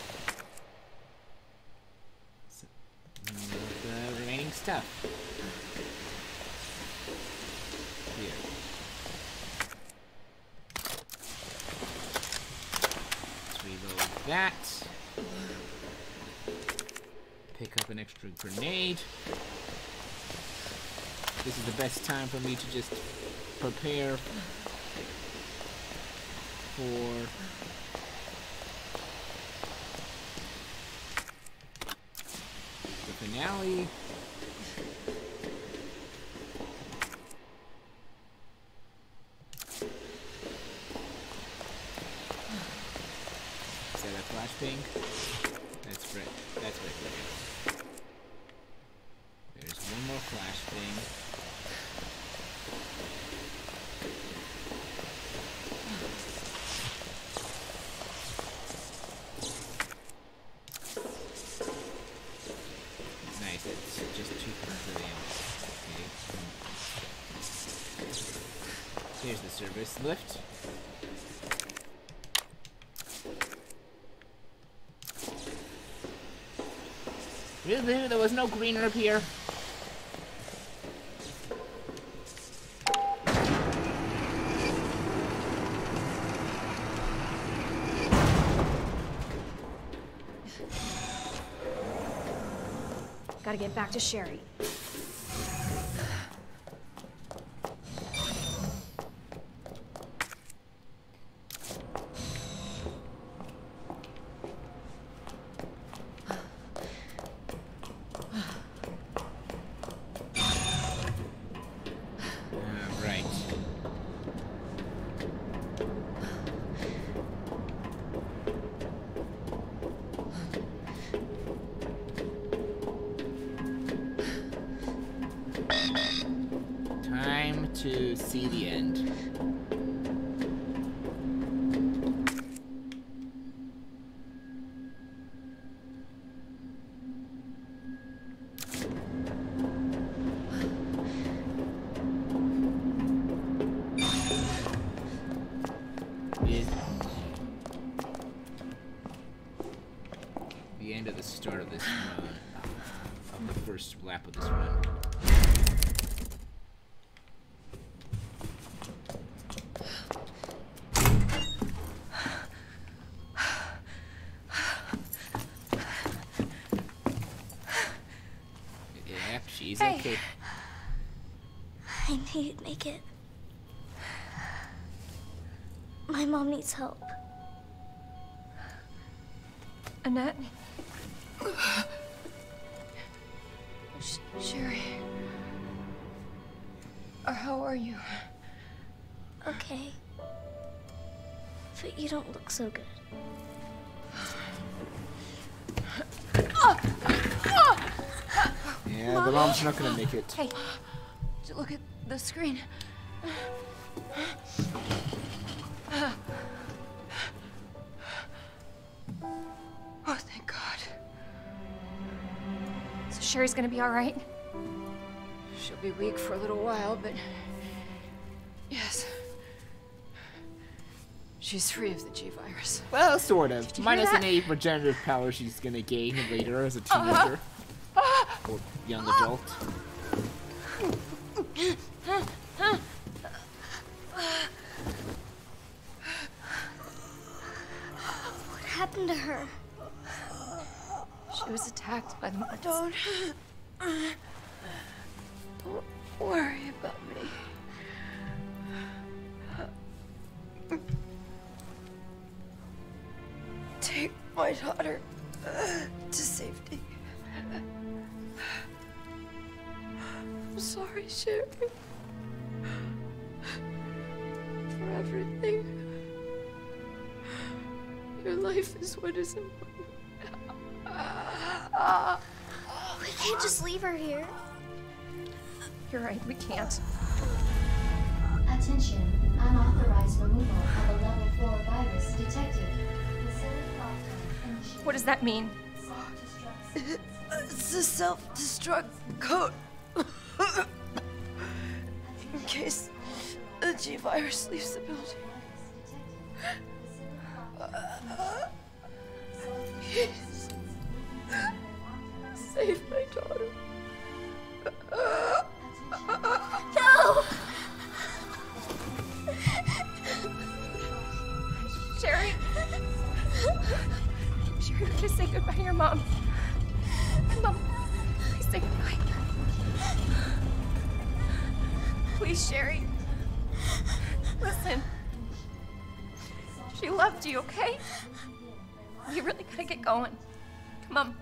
the remaining stuff. Here. Let's reload that. Pick up an extra grenade. This is the best time for me to just prepare for the finale. Is that a flashbang? That's right. That's right. There's one more flashbang. Nice, it's just 2 for the okay. Here's the service lift. Really? There was no green herb here? Gotta get back to Sherry. Right. Time to see the end. The end of the start of this run. Of the first lap of this run. Yeah, she's okay. I knew you'd make it. My mom needs help. Annette? Sherry. How are you? Okay. But you don't look so good. Yeah, the mom's not gonna make it. Hey, look at the screen. Oh, thank God. So Sherry's gonna be all right? She'll be weak for a little while, but yes. She's free of the G-virus. Well, sort of. Did you hear Minus that? any regenerative power she's gonna gain later as a teenager. Or young adult. What happened to her? She was attacked by the monsters. Don't worry about me. Take my daughter to safety. I'm sorry, Sherry. For everything. Your life is what is important. We can't just leave her here. You're right, we can't. Attention. Unauthorized removal of a level 4 virus detected. Facility lockdown initiated. What does that mean? Self-destruct It's a self-destruct code. In case the G-virus leaves the building. Please. Save my daughter. No! Sherry! Sherry, we gotta say goodbye to your mom. Mom, please say goodbye. Please, Sherry. Listen. She loved you, okay? You really gotta get going. Come on.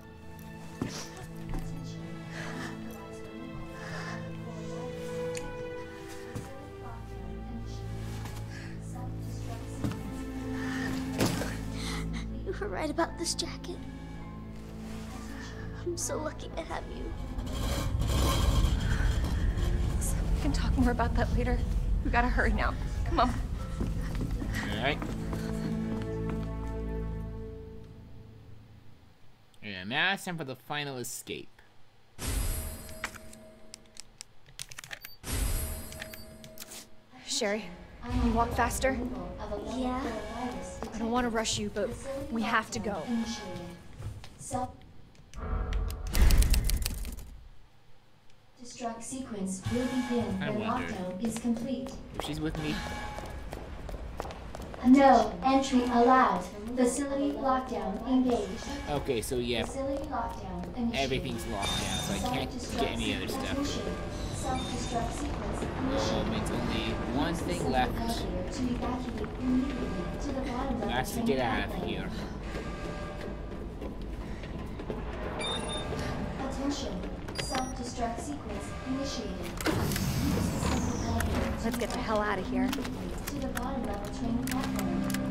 You were right about this jacket. I'm so lucky to have you. We can talk more about that later. We gotta hurry now. Come on. Alright. Yeah, now it's time for the final escape. Sherry, can you walk faster? Yeah? I don't want to rush you, but we have to go. Self-destruct sequence will begin I when wonder lockdown is complete. if she's with me. No entry allowed. Facility lockdown engaged. Okay, so yeah, Facility lockdown initiated. everything's locked down, so I can't get any other stuff. Self-destruct sequence It's only one thing left. to evacuate immediately to the bottom of That's the to train get out of platform. here. Attention. Self-destruct sequence initiated. Use the central elevator to Let's get the hell out of here. to the bottom level train platform.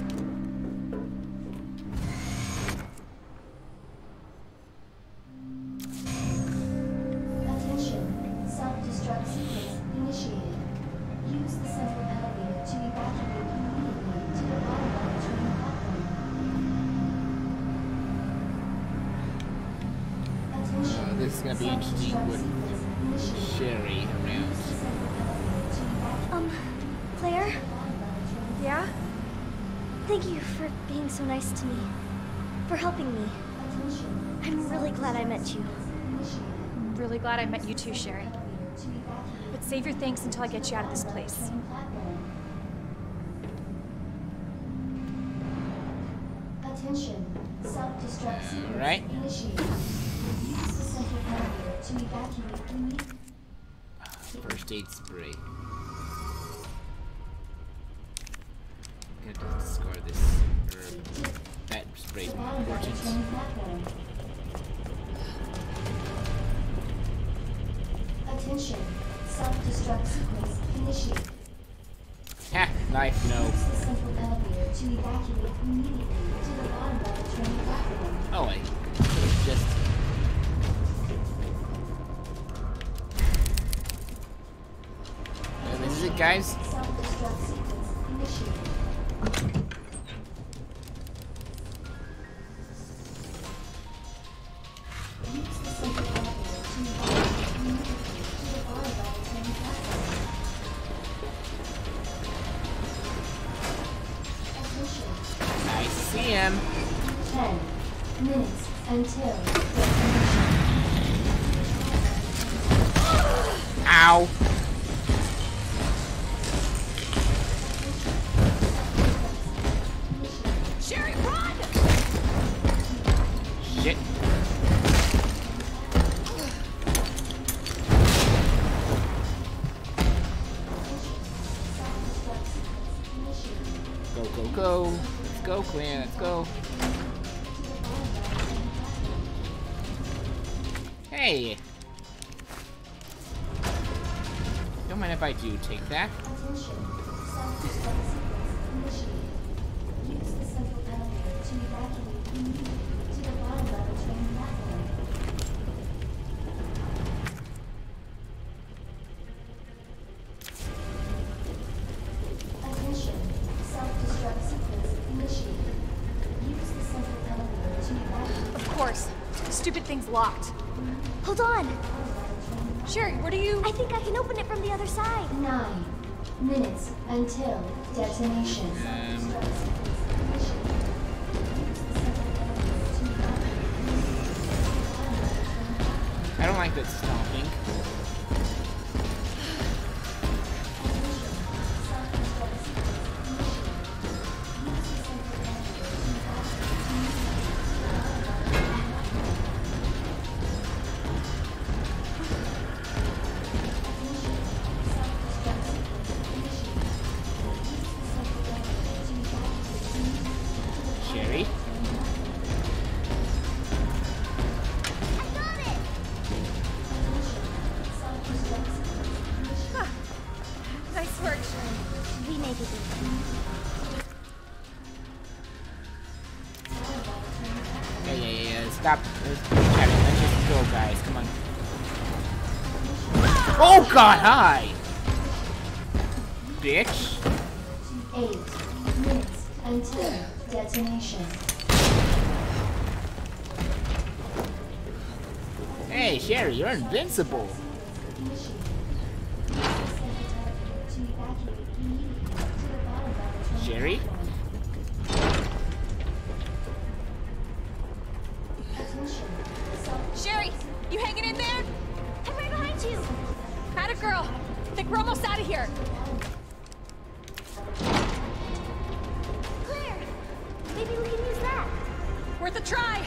Attention. Self-destruct sequence initiated. Use the central elevator to evacuate immediately to the bottom level train platform. Attention. This is gonna be interesting with Sherry around. Claire? Yeah? Thank you for being so nice to me. For helping me. I'm really glad I met you. I'm really glad I met you too, Sherry. But save your thanks until I get you out of this place. Attention. Self-destruct sequence Alright. initiated. Use the central elevator to evacuate immediately. First aid spray. I'm gonna discard this herb. That spray is more Bottom level important. train platform. Attention. Self-destruct sequence initiated. Ha! Knife, no. Use the central elevator to evacuate immediately to the bottom level train platform. Oh, I could've just. This is it, guys. Self-destruct sequence initiated. Use the central elevator to evacuate immediately to the bottom level train platform. Attention. I see him. 10 minutes until destination. Ow. Sherry, run! Shit. Go, go, go. Let's go, Claire. Let's go. Hey. Don't mind if I do take that. Attention. Self-destruct sequence initiated. Use the central elevator to evacuate course. Stupid thing's locked. Hold on. Sherry, what are you... I think I can open it from the other side. 9 minutes until detonation. I don't like that stomping. Sherry? Nice work, Sherry. We make it. Yeah. Stop chatting. Let's just go, guys. Come on. Oh God! Hi, bitch. 8 minutes until detonation. Hey, Sherry, you're invincible. Sherry? Sherry, you hanging in there? I'm right behind you. Atta girl. Think we're almost out of here. Claire, maybe we can use that. Worth a try.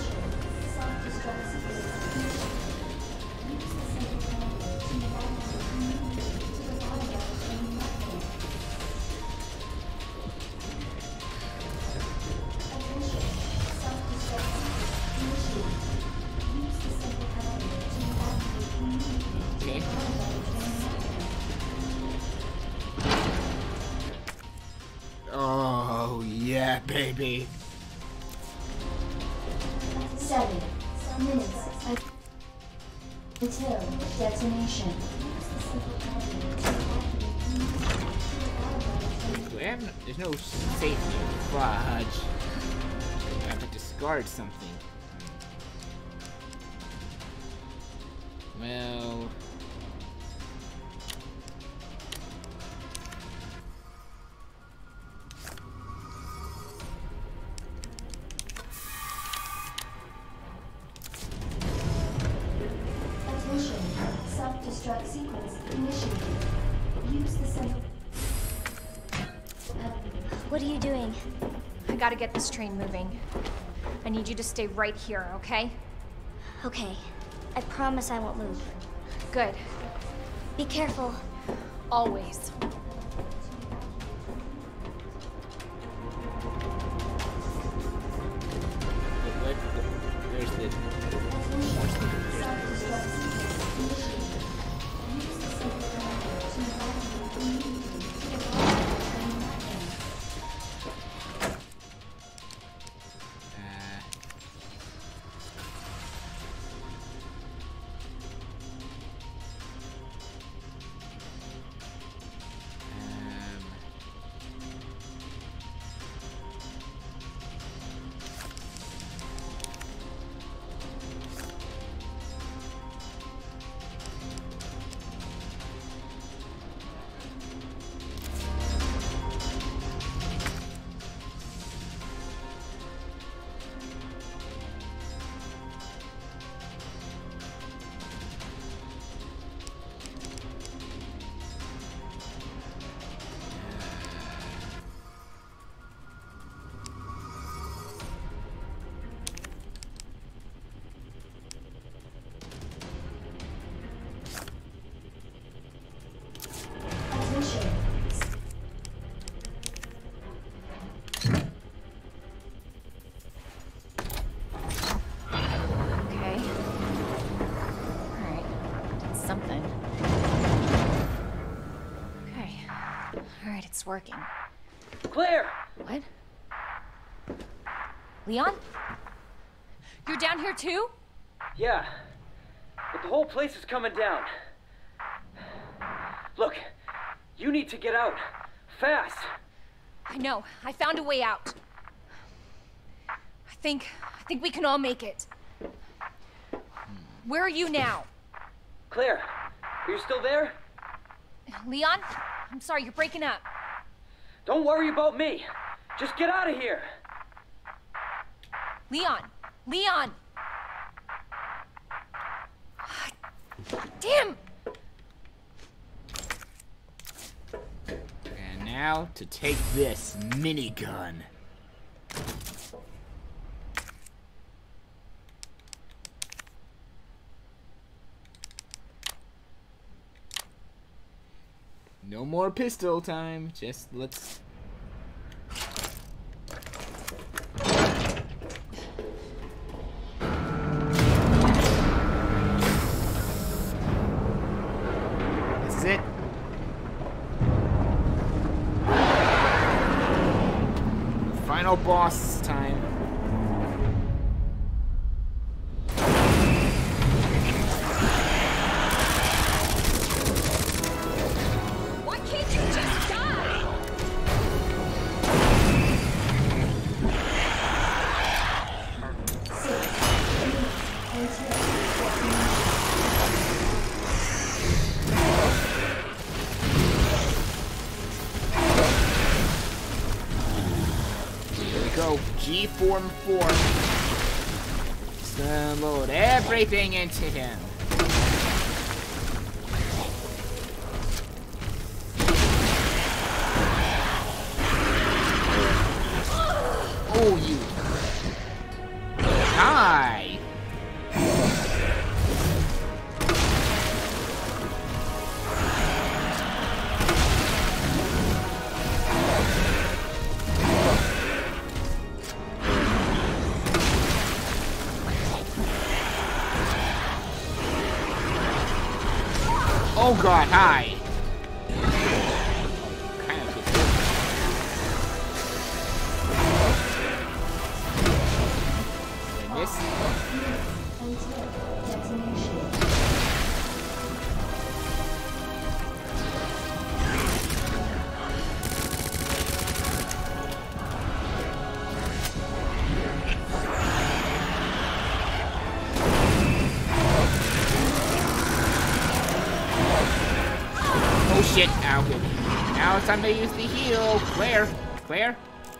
Okay. Oh, yeah, baby. 7 minutes until detonation. There's no safety. Fudge. I have to discard something. Well... Attention. Self-destruct sequence initiated. Use the symbol. What are you doing? I gotta get this train moving. I need you to stay right here, okay? Okay. I promise I won't move. Good. Be careful. Always. There's the... It's working. Claire! What? Leon? You're down here too? Yeah. But the whole place is coming down. Look, you need to get out. Fast! I know. I found a way out. I think we can all make it. Where are you now? Claire, are you still there? Leon? I'm sorry, you're breaking up. Don't worry about me. Just get out of here. Leon! Leon! Damn! And now to take this minigun. No more pistol time. Just let's. This is it. Final boss time. Why can't you just die? Here we go. G Form 4. Just gonna load everything into him. Oh, you. Hi. Oh god, hi. Kind of good. And this. Until detonation. Oh shit, ow, good. Now it's time to use the heal. Claire, Claire.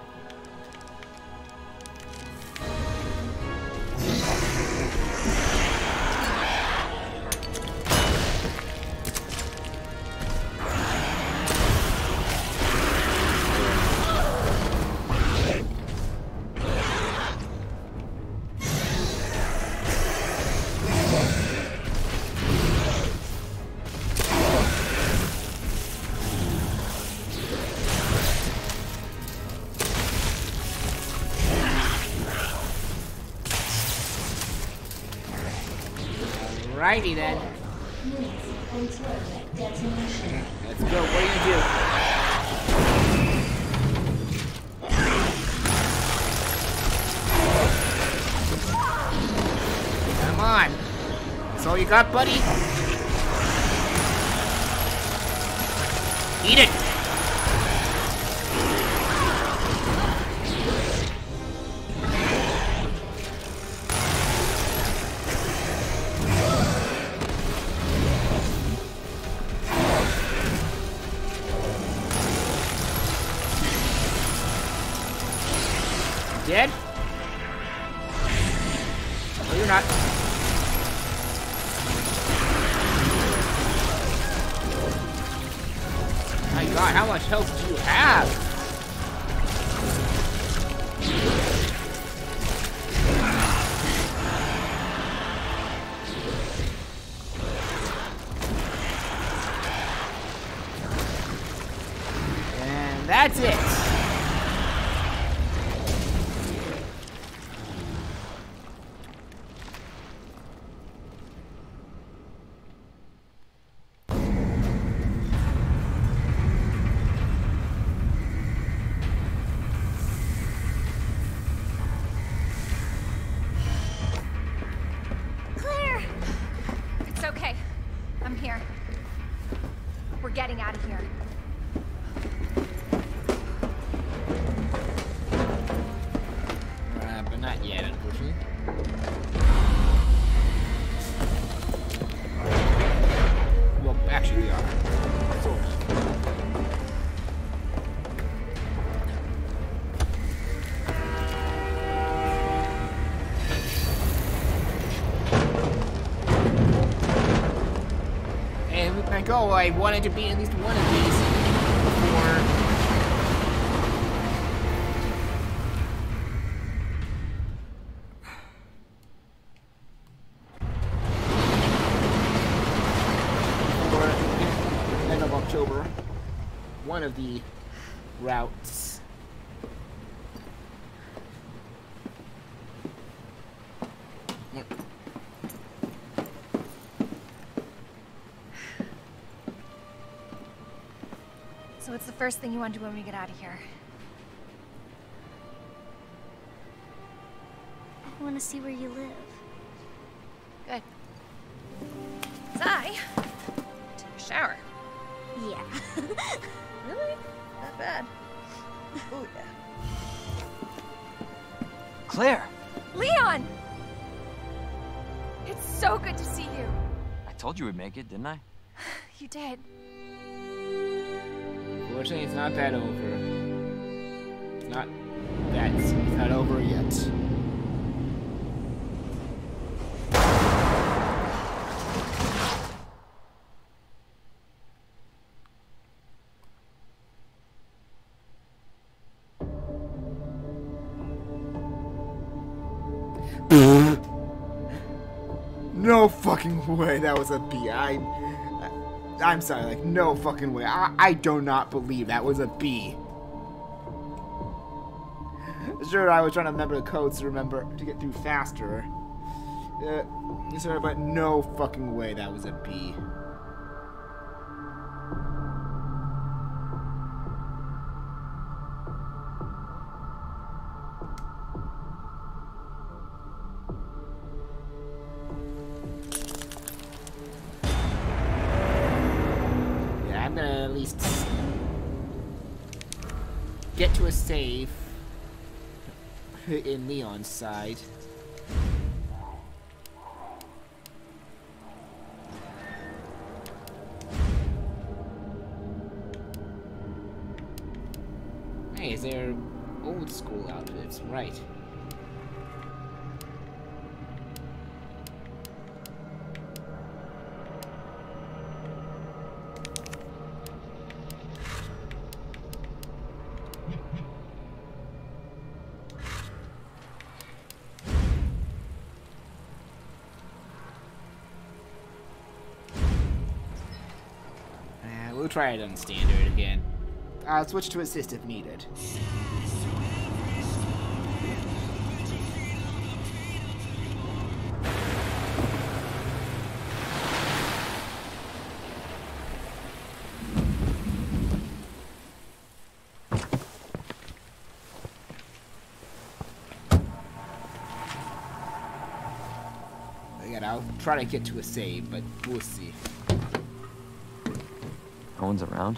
Alrighty then. Minutes until detonation. Let's go. What are you gonna do? Come on. That's all you got, buddy? Eat it. Dead? No, you're not. My god, how much health do you have? And that's it. go. I wanted to be at least one of these before. End of October. One of the routes. So what's the first thing you want to do when we get out of here? I want to see where you live. Good. 'Cause I take a shower. Yeah. Really? That bad? Oh yeah. Claire! Leon! It's so good to see you. I told you we'd make it, didn't I? You did. Fortunately, it's not that over. It's not over yet. No fucking way that was a B. I'm sorry, like, no fucking way. I do not believe that was a B. Sure, I was trying to remember the codes to get through faster. Sorry, but no fucking way that was a B. I'm gonna at least get to a save in Leon's side. Hey, is there old school outfits? Right. We'll try it on standard again. I'll switch to assist if needed. Again, I'll try to get to a save, but we'll see. No one's around.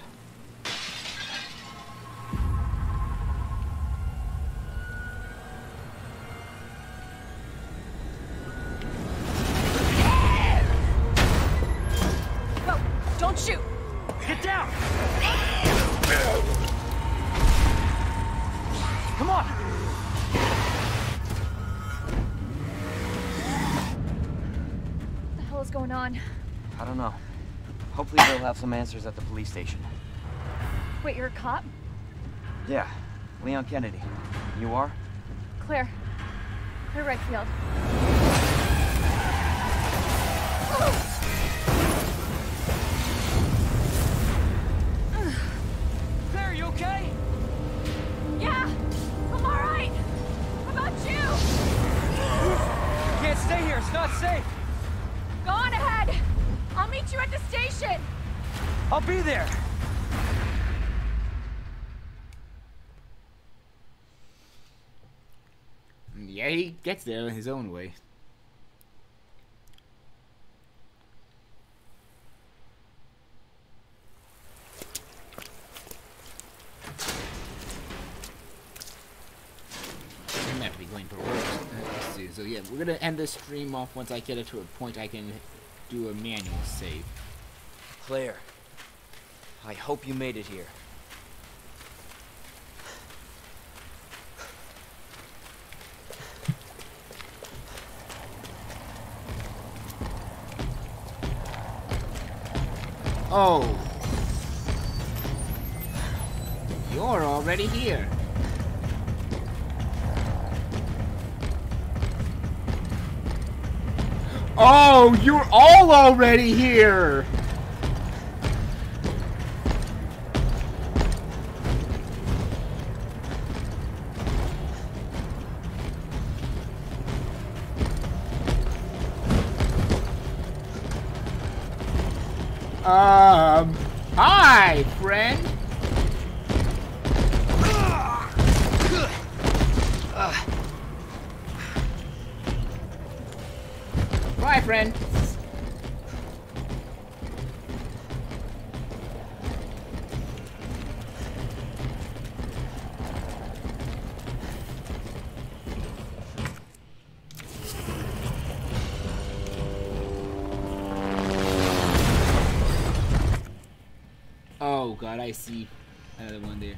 Whoa, don't shoot! Get down! Come on! What the hell is going on? I don't know. Hopefully they'll have some answers at the police station. Wait, you're a cop? Yeah, Leon Kennedy. You are? Claire. Claire Redfield. Claire, you okay? Yeah! I'm alright! How about you? You can't stay here, it's not safe! Go on ahead! I'll meet you at the station! I'll be there! Yeah, he gets there in his own way. I'm gonna have to be going to work. Let's see. So yeah, we're gonna end this stream off once I get it to a point I can do a manual save. Claire, I hope you made it here. Oh. You're already here. Oh, you're all already here! Hi, friend! Bye, friend! Oh god, I see another one there.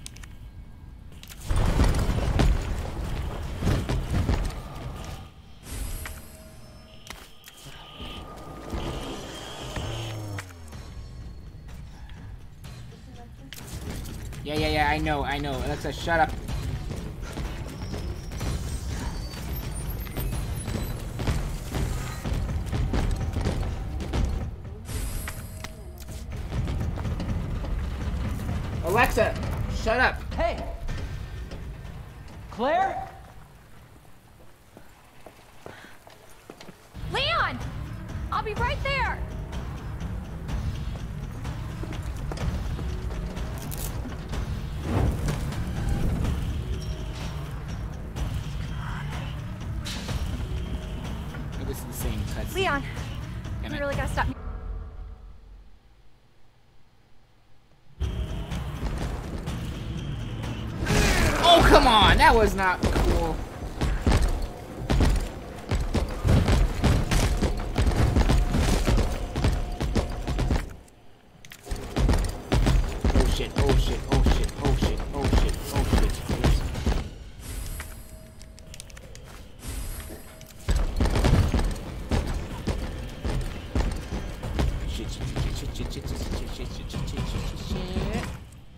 Yeah, I know. Alexa, shut up. Alexa, shut up. Hey! Claire? Leon! I'll be right there! Oh, this is the same cutscene. Leon! Damn You it. really gotta stop me. Oh, come on! That was not cool. Oh shit, oh shit, oh shit, oh shit, oh shit, oh shit. Shit.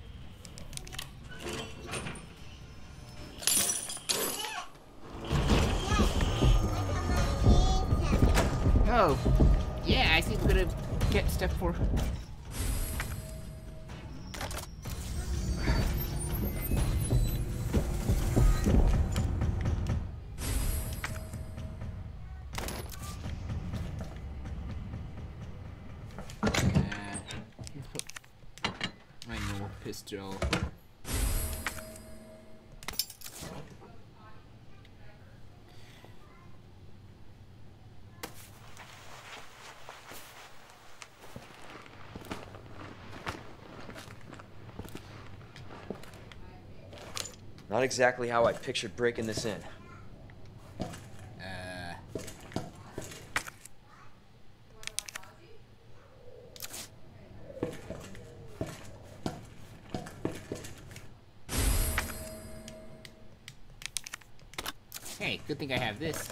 Oh, yeah, I think we're gonna get step 4. My normal pistol. Not exactly how I pictured breaking this in. Hey, good thing I have this.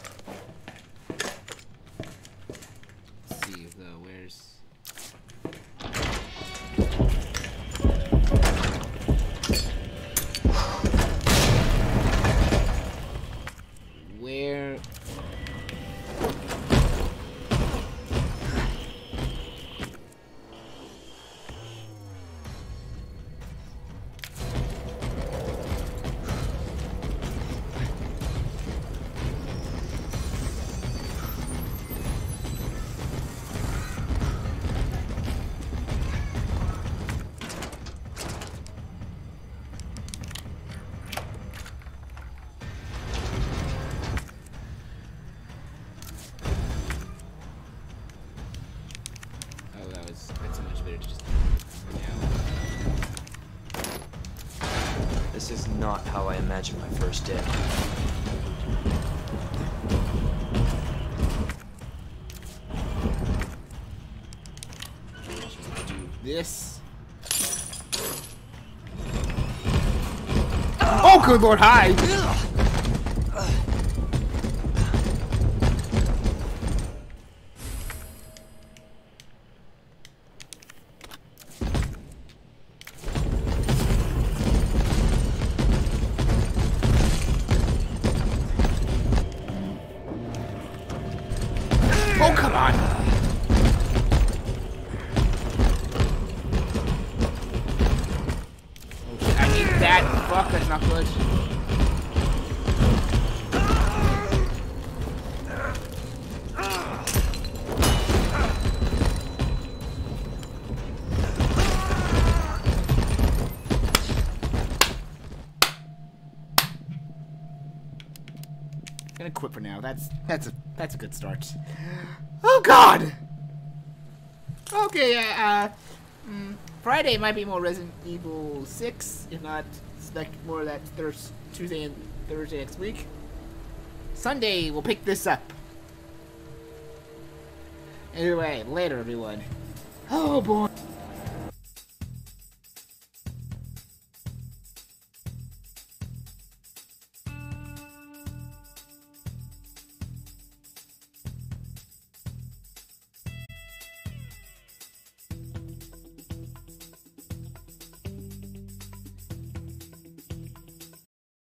Let's see though, where's... Where... That's so much better to just... This is not how I imagined my first day. Just do this. Oh, good lord, hi! Oh, come on! Okay, I need that. Fuck, that's not good. Gonna quit for now. That's a good start. Oh God. Okay. Friday might be more Resident Evil 6, if not expect more of that Tuesday and Thursday next week. Sunday we'll pick this up. Anyway, later everyone. Oh boy.